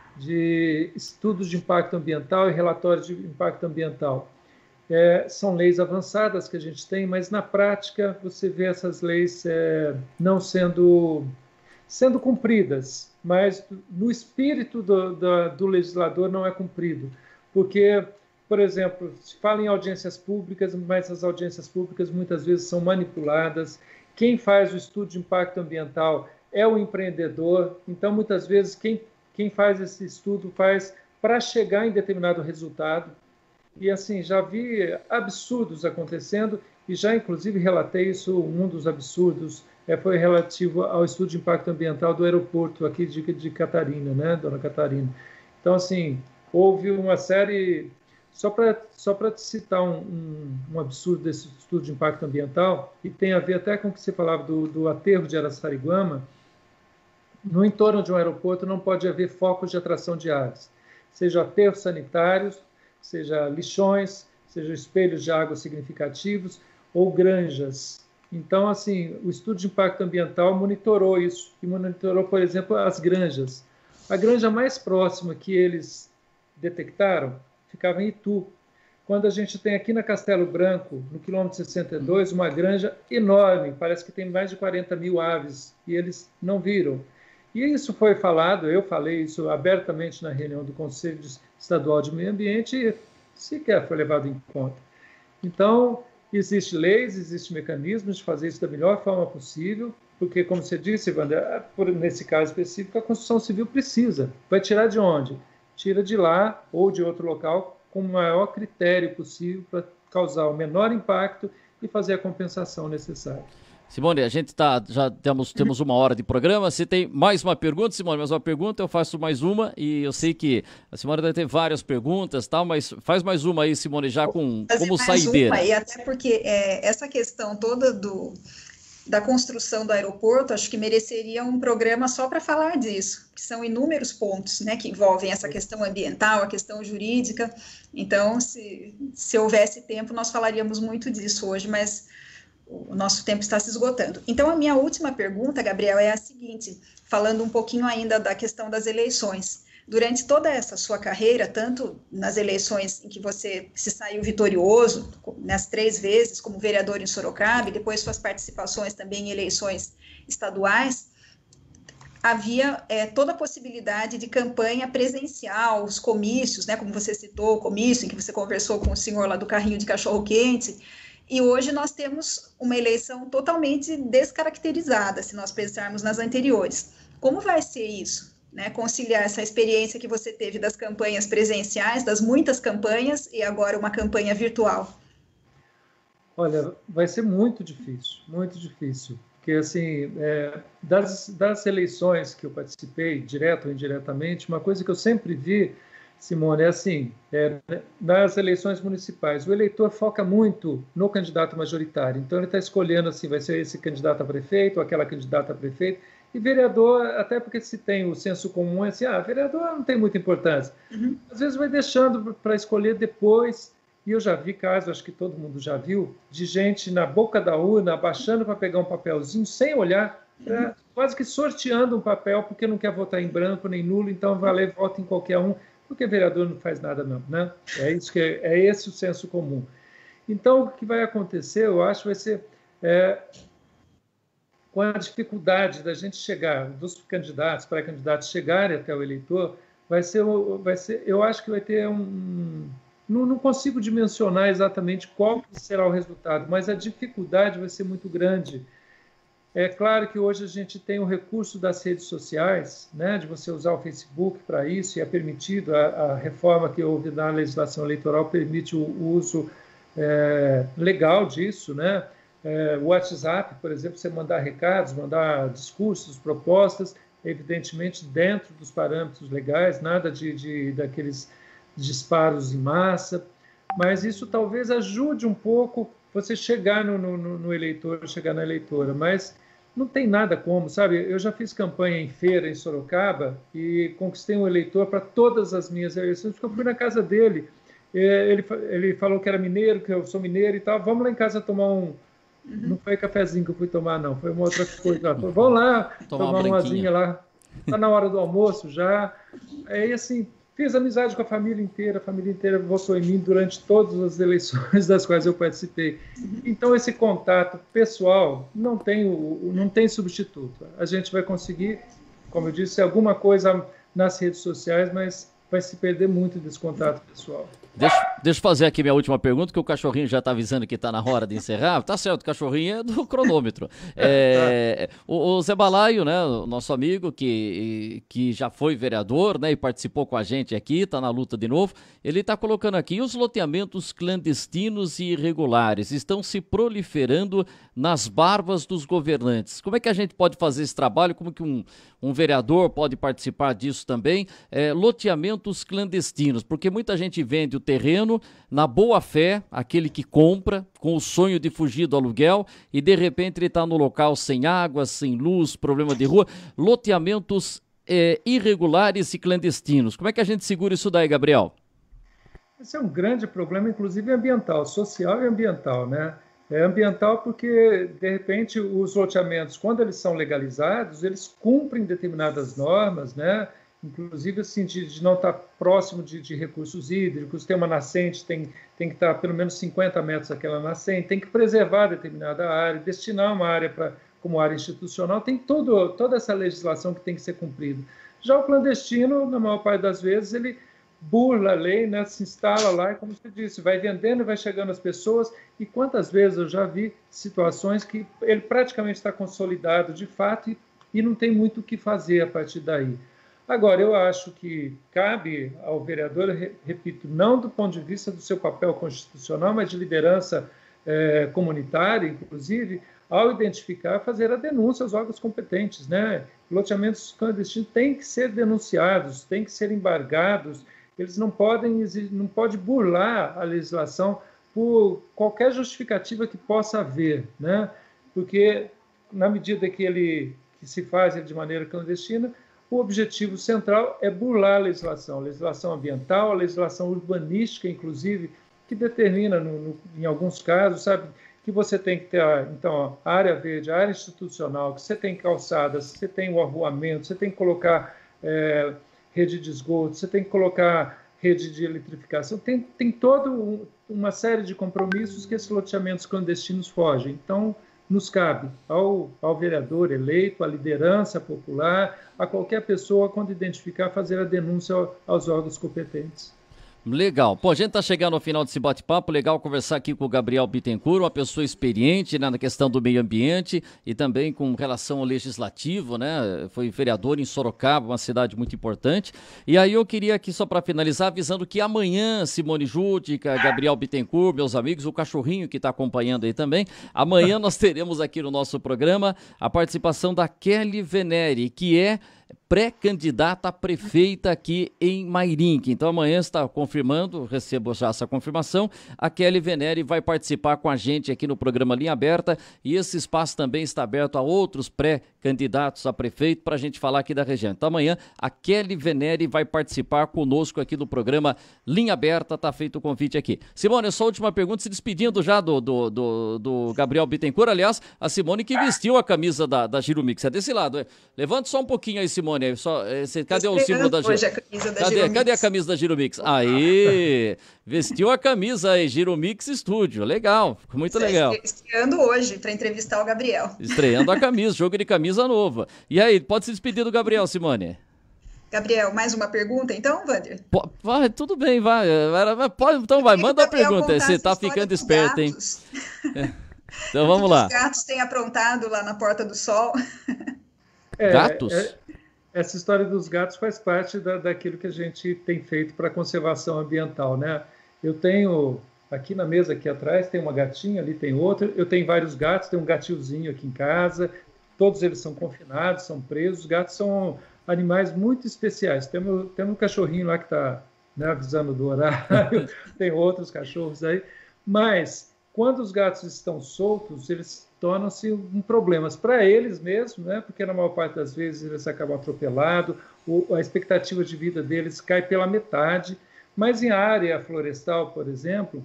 estudos de impacto ambiental e relatórios de impacto ambiental. São leis avançadas que a gente tem, mas na prática você vê essas leis não sendo cumpridas, mas no espírito do legislador não é cumprido. Porque, por exemplo, se fala em audiências públicas, mas as audiências públicas muitas vezes são manipuladas. Quem faz o estudo de impacto ambiental é o empreendedor. Então, muitas vezes, quem faz esse estudo faz para chegar em determinado resultado. E, assim, já vi absurdos acontecendo e já, inclusive, relatei isso. Um dos absurdos foi relativo ao estudo de impacto ambiental do aeroporto aqui de Catarina, né, Dona Catarina? Então, assim, houve uma série... Só para citar um absurdo desse estudo de impacto ambiental, e tem a ver até com o que você falava do aterro de Araçariguama, no entorno de um aeroporto não pode haver focos de atração de aves, seja aterros sanitários, seja lixões, seja espelhos de água significativos ou granjas. Então, assim, o estudo de impacto ambiental monitorou isso, e monitorou, por exemplo, as granjas. A granja mais próxima que eles detectaram ficava em Itu. Quando a gente tem aqui na Castelo Branco, no quilômetro 62, uma granja enorme, parece que tem mais de 40 mil aves, e eles não viram. E isso foi falado, eu falei isso abertamente na reunião do Conselho Estadual de Meio Ambiente, e sequer foi levado em conta. Então, existem leis, existem mecanismos de fazer isso da melhor forma possível, porque, como você disse, Wander, nesse caso específico, a construção civil precisa. Vai tirar de onde? Tira de lá ou de outro local com o maior critério possível para causar o menor impacto e fazer a compensação necessária. Simone, a gente já temos uma hora de programa. Se tem mais uma pergunta, Simone, mais uma pergunta, eu faço mais uma, e eu sei que a Simone deve ter várias perguntas, tal, mas faz mais uma aí, Simone, já como saideira. E até porque essa questão toda da construção do aeroporto, acho que mereceria um programa só para falar disso, que são inúmeros pontos, né, que envolvem essa questão ambiental, a questão jurídica. Então, se houvesse tempo, nós falaríamos muito disso hoje, mas o nosso tempo está se esgotando. Então, a minha última pergunta, Gabriel, é a seguinte, falando um pouquinho ainda da questão das eleições. Durante toda essa sua carreira, tanto nas eleições em que você se saiu vitorioso, nas 3 vezes como vereador em Sorocaba, e depois suas participações também em eleições estaduais, havia toda a possibilidade de campanha presencial, os comícios, né, como você citou, o comício em que você conversou com o senhor lá do carrinho de cachorro-quente, e hoje nós temos uma eleição totalmente descaracterizada, se nós pensarmos nas anteriores. Como vai ser isso? né, conciliar essa experiência que você teve das campanhas presenciais, das muitas campanhas, e agora uma campanha virtual? Olha, vai ser muito difícil, porque assim, das eleições que eu participei, direto ou indiretamente, uma coisa que eu sempre vi, Simone, é assim, nas eleições municipais, o eleitor foca muito no candidato majoritário, então ele está escolhendo assim, vai ser esse candidato a prefeito, ou aquela candidata a prefeito, e vereador, até porque se tem o senso comum, é assim, vereador não tem muita importância. Às vezes vai deixando para escolher depois, e eu já vi casos, acho que todo mundo já viu, de gente na boca da urna, abaixando para pegar um papelzinho, sem olhar, quase que sorteando um papel, porque não quer votar em branco nem nulo, então vai lá e vota em qualquer um, porque vereador não faz nada não, né? É esse o senso comum. Então, o que vai acontecer, eu acho, vai ser com a dificuldade da gente chegar, dos candidatos, pré-candidatos chegarem até o eleitor, vai ser, eu acho que vai ter não consigo dimensionar exatamente qual será o resultado, mas a dificuldade vai ser muito grande. É claro que hoje a gente tem o recurso das redes sociais, né, de você usar o Facebook para isso, e é permitido, a reforma que houve na legislação eleitoral permite o uso legal disso, né? O WhatsApp, por exemplo, você mandar recados, mandar discursos, propostas, evidentemente dentro dos parâmetros legais, nada daqueles disparos em massa, mas isso talvez ajude um pouco você chegar no eleitor, chegar na eleitora, mas não tem nada como, sabe? Eu já fiz campanha em feira em Sorocaba e conquistei um eleitor para todas as minhas eleições, porque eu fui na casa dele, ele falou que era mineiro, que eu sou mineiro e tal, vamos lá em casa tomar não foi cafezinho que eu fui tomar, não, foi uma outra coisa. Vamos lá tomar uma asinha lá, está na hora do almoço já. Aí, assim, fiz amizade com a família inteira votou em mim durante todas as eleições das quais eu participei. Então, esse contato pessoal não tem substituto. A gente vai conseguir, como eu disse, alguma coisa nas redes sociais, mas vai se perder muito desse contato pessoal. Deixa eu fazer aqui minha última pergunta, que o cachorrinho já está avisando que está na hora de encerrar. Tá certo, o cachorrinho é do cronômetro. O Zé Balaio, né, o nosso amigo, que já foi vereador, né, e participou com a gente aqui, está na luta de novo, ele está colocando aqui: os loteamentos clandestinos e irregulares estão se proliferando nas barbas dos governantes. Como é que a gente pode fazer esse trabalho? Como que um vereador pode participar disso também? Loteamentos clandestinos, porque muita gente vende o terreno na boa fé, aquele que compra com o sonho de fugir do aluguel, e de repente ele está no local sem água, sem luz, problema de rua. Loteamentos irregulares e clandestinos. Como é que a gente segura isso daí, Gabriel? Esse é um grande problema, inclusive ambiental, social e ambiental, né? É ambiental porque, de repente, os loteamentos, quando eles são legalizados, eles cumprem determinadas normas, né? Inclusive assim, de não estar próximo de recursos hídricos, tem uma nascente, tem que estar pelo menos 50 metros daquela nascente, tem que preservar determinada área, destinar uma área como área institucional, tem toda essa legislação que tem que ser cumprida. Já o clandestino, na maior parte das vezes, ele burla a lei, né, se instala lá, e como você disse, vai vendendo e vai chegando às pessoas, e quantas vezes eu já vi situações que ele praticamente está consolidado de fato e não tem muito o que fazer a partir daí. Agora, eu acho que cabe ao vereador, repito, não do ponto de vista do seu papel constitucional, mas de liderança comunitária, inclusive, ao identificar, fazer a denúncia aos órgãos competentes, né? Loteamentos clandestinos têm que ser denunciados, têm que ser embargados, eles não podem burlar a legislação por qualquer justificativa que possa haver, né? Porque, na medida que se faz de maneira clandestina, o objetivo central é burlar a legislação ambiental, a legislação urbanística, inclusive, que determina, em alguns casos, sabe, que você tem que ter, então, a área verde, a área institucional, que você tem calçadas, você tem o arruamento, você tem que colocar rede de esgoto, você tem que colocar rede de eletrificação, tem toda uma série de compromissos que esses loteamentos clandestinos fogem. Então, nos cabe ao vereador eleito, à liderança popular, a qualquer pessoa, quando identificar, fazer a denúncia aos órgãos competentes. Legal. Pô, a gente está chegando ao final desse bate-papo, legal conversar aqui com o Gabriel Bittencourt, uma pessoa experiente, né, na questão do meio ambiente e também com relação ao legislativo, né, foi vereador em Sorocaba, uma cidade muito importante. E aí eu queria aqui, só para finalizar, avisando que amanhã, Simone Júdica, Gabriel Bittencourt, meus amigos, o cachorrinho que está acompanhando aí também, amanhã nós teremos aqui no nosso programa a participação da Kelly Venere, que é pré-candidata a prefeita aqui em Mairinque. Então amanhã está confirmando, recebo já essa confirmação, a Kelly Venere vai participar com a gente aqui no programa Linha Aberta e esse espaço também está aberto a outros pré-candidatos a prefeito para a gente falar aqui da região. Então amanhã a Kelly Venere vai participar conosco aqui do programa Linha Aberta, tá feito o convite aqui. Simone, só a última pergunta, se despedindo já do Gabriel Bittencourt, aliás, a Simone que vestiu a camisa da Giro Mix, é desse lado, levanta só um pouquinho aí, Simone. Cadê o símbolo da Giro? Cadê a camisa da Giro Mix? Aí, vestiu a camisa aí, Giro Mix Estúdio. Legal, muito legal. Estreando hoje para entrevistar o Gabriel. Estreando a camisa, jogo de camisa nova. E aí, pode se despedir do Gabriel, Simone? Gabriel, mais uma pergunta então, Wander? Vai, tudo bem, vai. Então vai, manda a pergunta. Você tá ficando esperto, hein? Então vamos lá. Os gatos têm aprontado lá na Porta do Sol. Gatos? Essa história dos gatos faz parte daquilo que a gente tem feito para a conservação ambiental, né? Eu tenho, aqui na mesa aqui atrás, tem uma gatinha, ali tem outra, eu tenho vários gatos, tem um gatilzinho aqui em casa, todos eles são confinados, são presos, os gatos são animais muito especiais. Temos um cachorrinho lá que está, né, avisando do horário, tem outros cachorros aí, mas quando os gatos estão soltos, eles tornam-se um problema para eles mesmos, né? Porque na maior parte das vezes eles acabam atropelados, a expectativa de vida deles cai pela metade, mas em área florestal, por exemplo,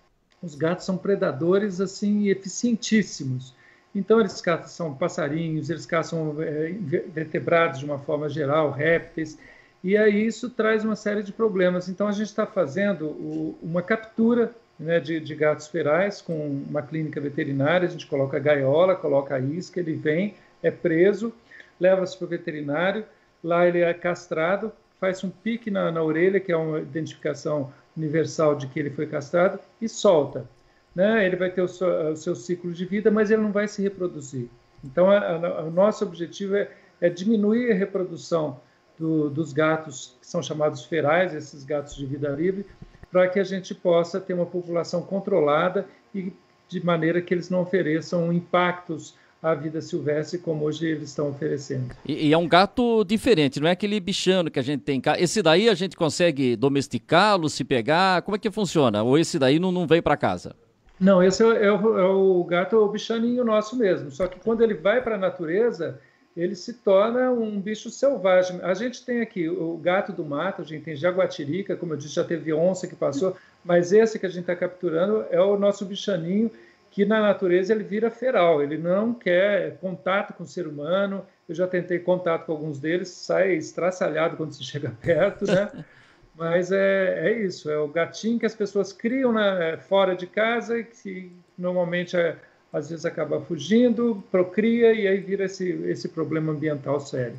os gatos são predadores assim eficientíssimos. Então eles caçam passarinhos, eles caçam vertebrados de uma forma geral, répteis, e aí isso traz uma série de problemas. Então a gente está fazendo uma captura, né, de gatos ferais com uma clínica veterinária, a gente coloca a gaiola, coloca a isca, ele vem, é preso, leva-se para o veterinário, lá ele é castrado, faz um pique na orelha, que é uma identificação universal de que ele foi castrado, e solta. Né? Ele vai ter o seu ciclo de vida, mas ele não vai se reproduzir. Então, o nosso objetivo é diminuir a reprodução dos gatos que são chamados ferais, esses gatos de vida livre, para que a gente possa ter uma população controlada e de maneira que eles não ofereçam impactos à vida silvestre como hoje eles estão oferecendo. E é um gato diferente, não é aquele bichano que a gente tem em casa. Esse daí a gente consegue domesticá-lo, se pegar? Como é que funciona? Ou esse daí não vem para casa? Não, esse é o gato, o bichaninho nosso mesmo. Só que quando ele vai para a natureza, ele se torna um bicho selvagem. A gente tem aqui o gato do mato, a gente tem jaguatirica, como eu disse, já teve onça que passou, mas esse que a gente está capturando é o nosso bichaninho, que na natureza ele vira feral, ele não quer contato com o ser humano. Eu já tentei contato com alguns deles, sai estraçalhado quando se chega perto, né? Mas é isso, é o gatinho que as pessoas criam fora de casa e que normalmente às vezes acaba fugindo, procria e aí vira esse problema ambiental sério.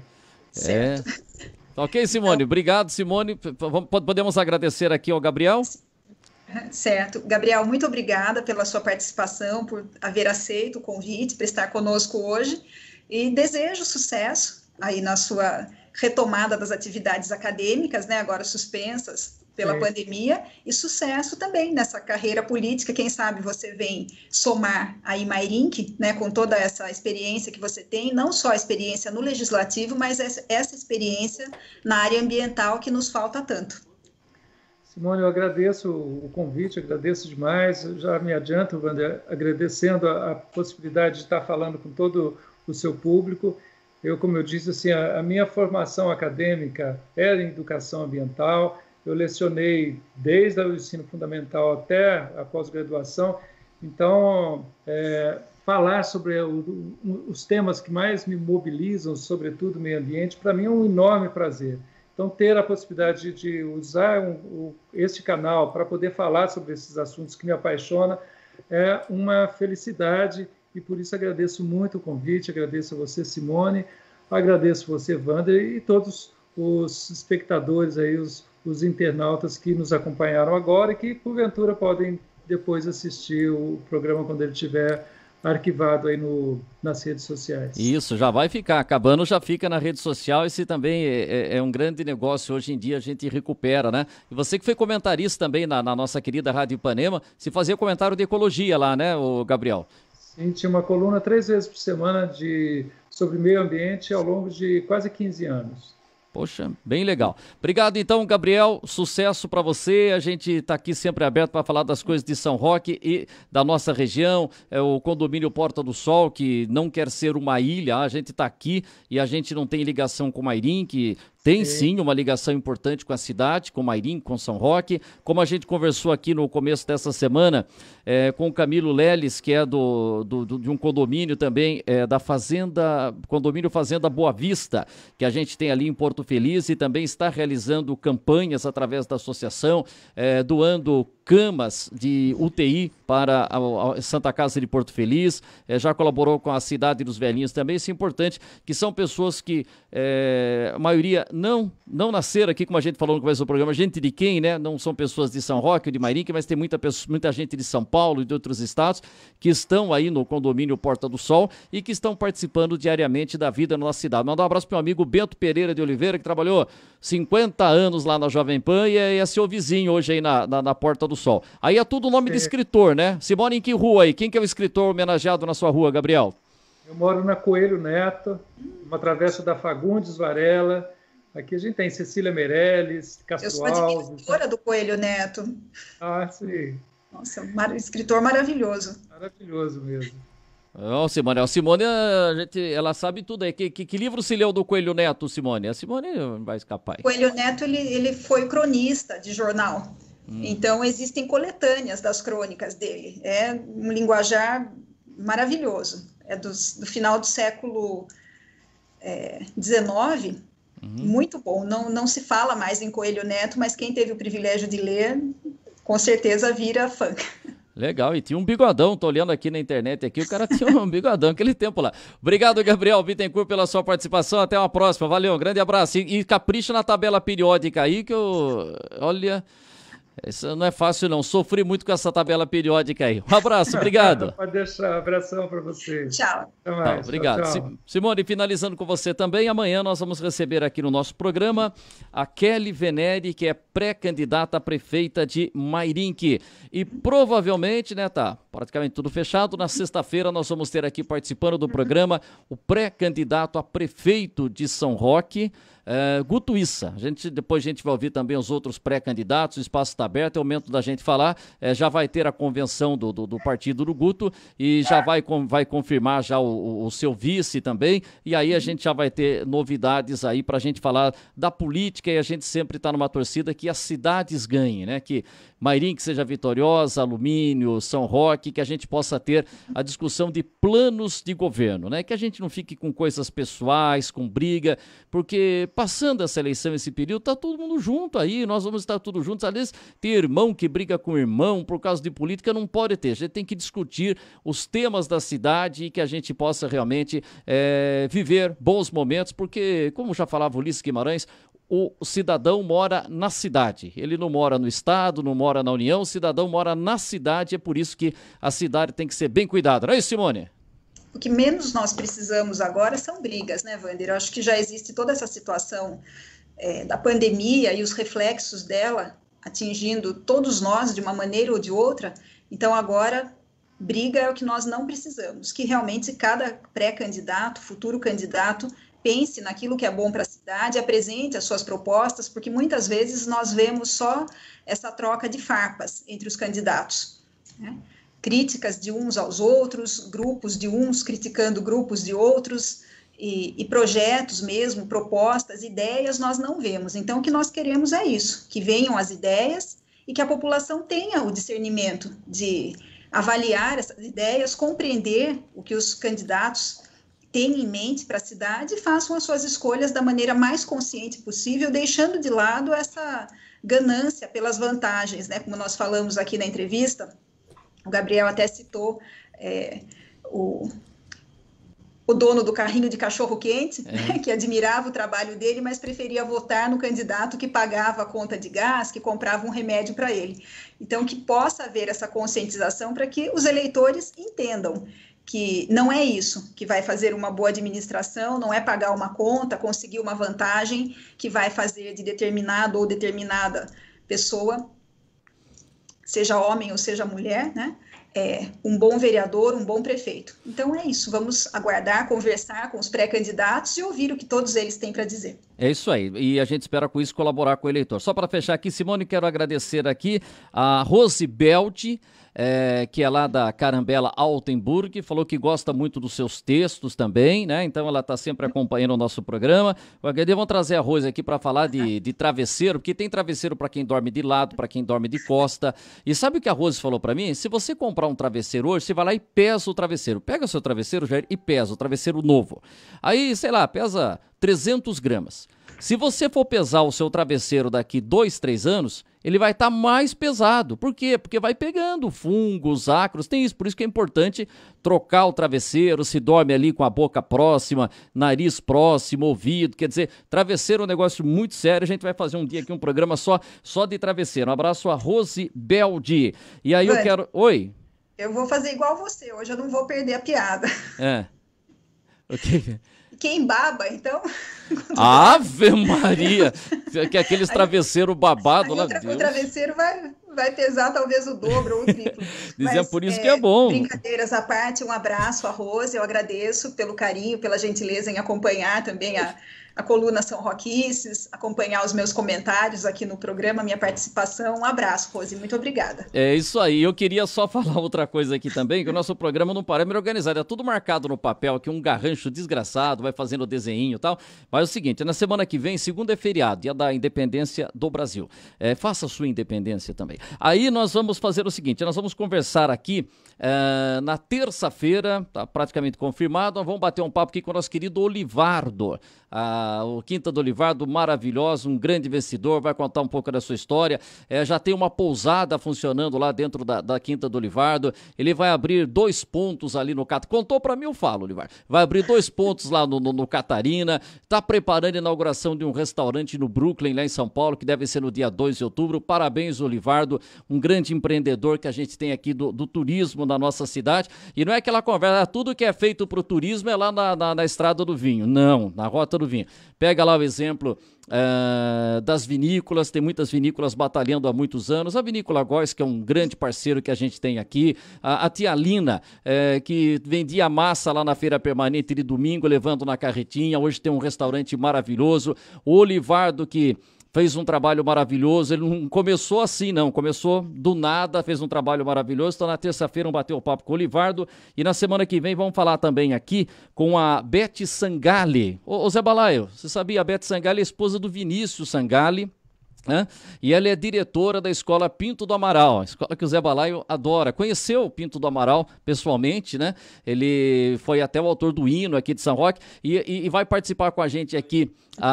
Ok, Simone. Obrigado, Simone. Podemos agradecer aqui ao Gabriel? Certo. Gabriel, muito obrigada pela sua participação, por haver aceito o convite para estar conosco hoje e desejo sucesso aí na sua retomada das atividades acadêmicas, né, agora suspensas pela pandemia, e sucesso também nessa carreira política. Quem sabe você vem somar aí Mairinque, né, com toda essa experiência que você tem, não só a experiência no legislativo, mas essa experiência na área ambiental que nos falta tanto. Simone, eu agradeço o convite, agradeço demais, eu já me adianto, Wander, agradecendo a possibilidade de estar falando com todo o seu público. Eu, como eu disse, assim, a minha formação acadêmica era em educação ambiental. Eu lecionei desde o ensino fundamental até a pós-graduação. Então, falar sobre os temas que mais me mobilizam, sobretudo o meio ambiente, para mim é um enorme prazer. Então, ter a possibilidade de usar este canal para poder falar sobre esses assuntos que me apaixonam é uma felicidade. E por isso agradeço muito o convite, agradeço a você, Simone, agradeço você, Wander, e todos os espectadores aí, os os internautas que nos acompanharam agora e que, porventura, podem depois assistir o programa quando ele estiver arquivado aí nas redes sociais. Isso, já vai ficar. Acabando, já fica na rede social. Esse também é um grande negócio. Hoje em dia a gente recupera, né? E você que foi comentarista também na nossa querida Rádio Ipanema, se fazia comentário de ecologia lá, né, o Gabriel? Sim, tinha uma coluna 3 vezes por semana sobre meio ambiente ao longo de quase 15 anos. Poxa, bem legal. Obrigado então, Gabriel, sucesso para você. A gente está aqui sempre aberto para falar das coisas de São Roque e da nossa região, o condomínio Porta do Sol, que não quer ser uma ilha. A gente está aqui e a gente não tem ligação com Mairim, que tem sim uma ligação importante com a cidade, com Mairim, com São Roque. Como a gente conversou aqui no começo dessa semana com o Camilo Leles, que é de um condomínio também, da condomínio Fazenda Boa Vista, que a gente tem ali em Porto Feliz, e também está realizando campanhas através da associação, doando camas de UTI para a Santa Casa de Porto Feliz, já colaborou com a Cidade dos Velhinhos também. Isso é importante, que são pessoas que a maioria não nasceram aqui, como a gente falou no começo do programa, gente de quem, né? Não são pessoas de São Roque ou de Mairim, mas tem muita gente de São Paulo e de outros estados que estão aí no condomínio Porta do Sol e que estão participando diariamente da vida na nossa cidade. Mandar um abraço para o meu amigo Bento Pereira de Oliveira, que trabalhou 50 anos lá na Jovem Pan e é seu vizinho hoje aí na Porta do Sol. Aí é tudo nome de escritor, né? Simone, em que rua aí? Quem que é o escritor homenageado na sua rua, Gabriel? Eu moro na Coelho Neto, uma travessa da Fagundes Varela. Aqui a gente tem Cecília Meirelles, Castro Alves. Eu sou editora do Coelho Neto. Ah, sim. Nossa, escritor maravilhoso. Maravilhoso mesmo. Simone, ela sabe tudo aí. Que livro se leu do Coelho Neto, Simone? A Simone vai escapar. O Coelho Neto, ele foi cronista de jornal. Então, existem coletâneas das crônicas dele. É um linguajar maravilhoso. É do final do século XIX. Muito bom. Não se fala mais em Coelho Neto, mas quem teve o privilégio de ler, com certeza vira fã. Legal, e tinha um bigodão, tô olhando aqui na internet aqui, o cara tinha um bigodão aquele tempo lá. Obrigado, Gabriel Bittencourt, pela sua participação, até uma próxima, valeu, um grande abraço, e capricha na tabela periódica aí, que olha, isso não é fácil não, sofri muito com essa tabela periódica aí. Um abraço, obrigado. Pode deixar, abração para você. Tchau. Até mais. Obrigado. Tchau. Simone, finalizando com você também, amanhã nós vamos receber aqui no nosso programa a Kelly Venere, que é pré-candidata a prefeita de Mairim. E provavelmente, né, tá praticamente tudo fechado, na sexta-feira nós vamos ter aqui participando do programa o pré-candidato a prefeito de São Roque, Guto Issa. Depois a gente vai ouvir também os outros pré-candidatos, o espaço está aberto, é o momento da gente falar, já vai ter a convenção do partido do Guto e já vai confirmar já o seu vice também, e aí a gente já vai ter novidades aí para a gente falar da política, e a gente sempre está numa torcida que as cidades ganhem, né? Que Mairim que seja vitoriosa, Alumínio, São Roque, que a gente possa ter a discussão de planos de governo, né? Que a gente não fique com coisas pessoais, com briga, porque passando essa eleição, esse período, tá todo mundo junto aí, nós vamos estar todos juntos. Às vezes tem irmão que briga com irmão por causa de política, não pode ter. A gente tem que discutir os temas da cidade e que a gente possa realmente viver bons momentos, porque, como já falava Ulisses Guimarães, o cidadão mora na cidade, ele não mora no estado, não mora na União, o cidadão mora na cidade, é por isso que a cidade tem que ser bem cuidada, não é isso, Simone? O que menos nós precisamos agora são brigas, né, Wander? Eu acho que já existe toda essa situação da pandemia e os reflexos dela atingindo todos nós de uma maneira ou de outra, então agora briga é o que nós não precisamos, que realmente cada pré-candidato, futuro candidato, pense naquilo que é bom para a cidade, apresente as suas propostas, porque muitas vezes nós vemos só essa troca de farpas entre os candidatos, né? Críticas de uns aos outros, grupos de uns criticando grupos de outros, e projetos mesmo, propostas, ideias, nós não vemos. Então, o que nós queremos é isso, que venham as ideias e que a população tenha o discernimento de avaliar essas ideias, compreender o que os candidatos têm em mente para a cidade e façam as suas escolhas da maneira mais consciente possível, deixando de lado essa ganância pelas vantagens, né? Como nós falamos aqui na entrevista, o Gabriel até citou o dono do carrinho de cachorro-quente, né, que admirava o trabalho dele, mas preferia votar no candidato que pagava a conta de gás, que comprava um remédio para ele. Então, que possa haver essa conscientização para que os eleitores entendam que não é isso que vai fazer uma boa administração, não é pagar uma conta, conseguir uma vantagem que vai fazer de determinado ou determinada pessoa, seja homem ou seja mulher, né? Um bom vereador, um bom prefeito. Então é isso, vamos aguardar, conversar com os pré-candidatos e ouvir o que todos eles têm para dizer. É isso aí, e a gente espera com isso colaborar com o eleitor. Só para fechar aqui, Simone, quero agradecer aqui a Rose Belti, que é lá da Carambela Altenburg, falou que gosta muito dos seus textos também, né? Então ela está sempre acompanhando o nosso programa. Vamos trazer a Rose aqui para falar de travesseiro, porque tem travesseiro para quem dorme de lado, para quem dorme de costa. E sabe o que a Rose falou para mim? Se você comprar um travesseiro hoje, você vai lá e pesa o travesseiro. Pega o seu travesseiro, Jair, e pesa o travesseiro novo. Aí, sei lá, pesa 300 gramas. Se você for pesar o seu travesseiro daqui 2, 3 anos, ele vai estar mais pesado. Por quê? Porque vai pegando fungos, ácaros, tem isso. Por isso que é importante trocar o travesseiro, se dorme ali com a boca próxima, nariz próximo, ouvido. Quer dizer, travesseiro é um negócio muito sério. A gente vai fazer um dia aqui um programa só de travesseiro. Um abraço a Rose Beldi. E aí eu quero... Oi? Eu vou fazer igual você. Hoje eu não vou perder a piada. Ok. Quem baba, então... Ave Maria! Que aqueles travesseiros babados lá. O travesseiro vai pesar talvez o dobro ou o triplo. Dizendo por isso que é bom. Brincadeiras à parte, um abraço a Rose, eu agradeço pelo carinho, pela gentileza em acompanhar também a coluna São Roquices, acompanhar os meus comentários aqui no programa, minha participação. Um abraço, Rose, muito obrigada. É isso aí, eu queria só falar outra coisa aqui também, que o nosso programa não parece meio organizado, é tudo marcado no papel, aqui um garrancho desgraçado, vai fazendo desenho e tal, mas é o seguinte, na semana que vem, segunda é feriado, dia da independência do Brasil, faça a sua independência também. Aí nós vamos fazer o seguinte, nós vamos conversar aqui na terça-feira, tá praticamente confirmado, nós vamos bater um papo aqui com o nosso querido Olivardo, o Quinta do Olivardo, maravilhoso, um grande investidor, vai contar um pouco da sua história, já tem uma pousada funcionando lá dentro da Quinta do Olivardo, ele vai abrir 2 pontos ali no Catarina, contou pra mim, eu falo, Olivardo, vai abrir 2 pontos lá no Catarina, tá preparando a inauguração de um restaurante no Brooklyn, lá em São Paulo, que deve ser no dia 2 de outubro, parabéns, Olivardo, um grande empreendedor que a gente tem aqui do turismo na nossa cidade, e não é aquela conversa, tudo que é feito pro turismo é lá na Estrada do Vinho, não, na Rota do Vinho. Pega lá o exemplo das vinícolas, tem muitas vinícolas batalhando há muitos anos, a Vinícola Góes, que é um grande parceiro que a gente tem aqui, a tia Lina, que vendia massa lá na feira permanente de domingo, levando na carretinha, hoje tem um restaurante maravilhoso, o Olivardo, que fez um trabalho maravilhoso, ele não começou assim não, começou do nada, fez um trabalho maravilhoso, então na terça-feira vamos bater o papo com o Olivardo e na semana que vem vamos falar também aqui com a Beth Sangalli. Ô Zé Balaio, você sabia, a Beth Sangalli é esposa do Vinícius Sangalli, né? E ela é diretora da Escola Pinto do Amaral, a escola que o Zé Balaio adora, conheceu o Pinto do Amaral pessoalmente, né? Ele foi até o autor do hino aqui de São Roque e vai participar com a gente aqui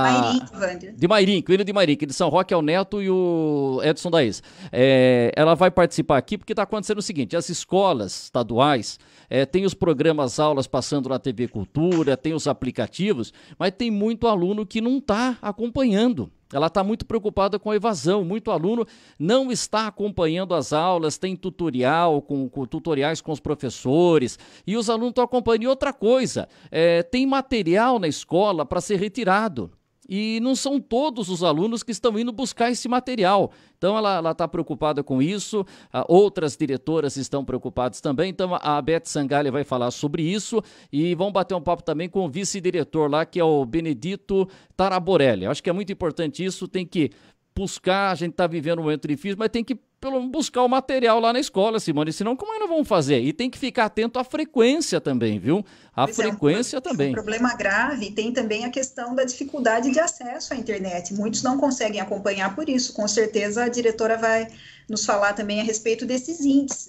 de Mairinco, hino de Mairinco, de São Roque é o Neto e o Edson Daís. Ela vai participar aqui porque está acontecendo o seguinte, as escolas estaduais tem os programas, aulas passando na TV Cultura, tem os aplicativos, mas tem muito aluno que não está acompanhando. Ela está muito preocupada com a evasão, muito aluno não está acompanhando as aulas, tem tutorial, com tutoriais com os professores, e os alunos estão acompanhando. E outra coisa, tem material na escola para ser retirado, e não são todos os alunos que estão indo buscar esse material. Então ela está preocupada com isso, outras diretoras estão preocupadas também, então a Beth Sangalli vai falar sobre isso e vamos bater um papo também com o vice-diretor lá, que é o Benedito Taraborelli. Acho que é muito importante isso, tem que buscar, a gente está vivendo um momento difícil, mas tem que buscar o material lá na escola, Simone, senão como é que nós vamos fazer? E tem que ficar atento à frequência também, viu? A frequência também. É um problema grave, e tem também a questão da dificuldade de acesso à internet. Muitos não conseguem acompanhar por isso. Com certeza a diretora vai nos falar também a respeito desses índices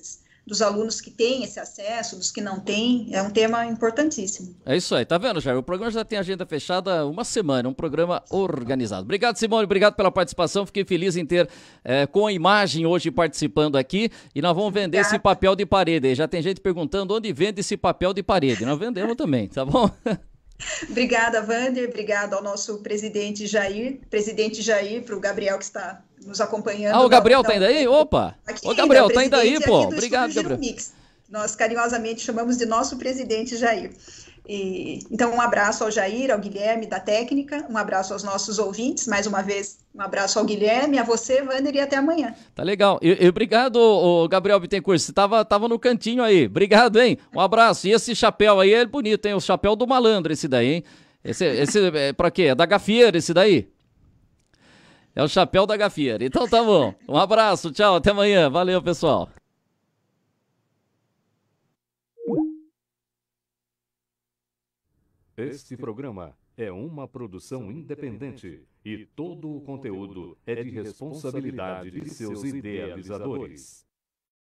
dos alunos que têm esse acesso, dos que não têm, é um tema importantíssimo. É isso aí, tá vendo, Jair? O programa já tem agenda fechada uma semana, um programa organizado. Obrigado, Simone, obrigado pela participação, fiquei feliz em ter com a imagem hoje participando aqui, e nós vamos vender esse papel de parede aí. Já tem gente perguntando onde vende esse papel de parede, nós vendemos também, tá bom? Obrigada, Wander, obrigado ao nosso presidente Jair, para o Gabriel que está nos acompanhando. O Gabriel tá ainda aí? Opa! Ô, Gabriel, tá ainda aí, pô. Obrigado, Gabriel. Nós carinhosamente chamamos de nosso presidente Jair. Então, um abraço ao Jair, ao Guilherme da técnica, um abraço aos nossos ouvintes, mais uma vez, um abraço ao Guilherme, a você, Wander, e até amanhã. Tá legal. E obrigado, Gabriel Bittencourt, você tava no cantinho aí. Obrigado, hein? Um abraço. E esse chapéu aí é bonito, hein? O chapéu do malandro, esse daí, hein? Esse é pra quê? É da gafieira esse daí? É o chapéu da gafieira. Então tá bom. Um abraço, tchau, até amanhã. Valeu, pessoal. Este programa é uma produção independente e todo o conteúdo é de responsabilidade de seus idealizadores.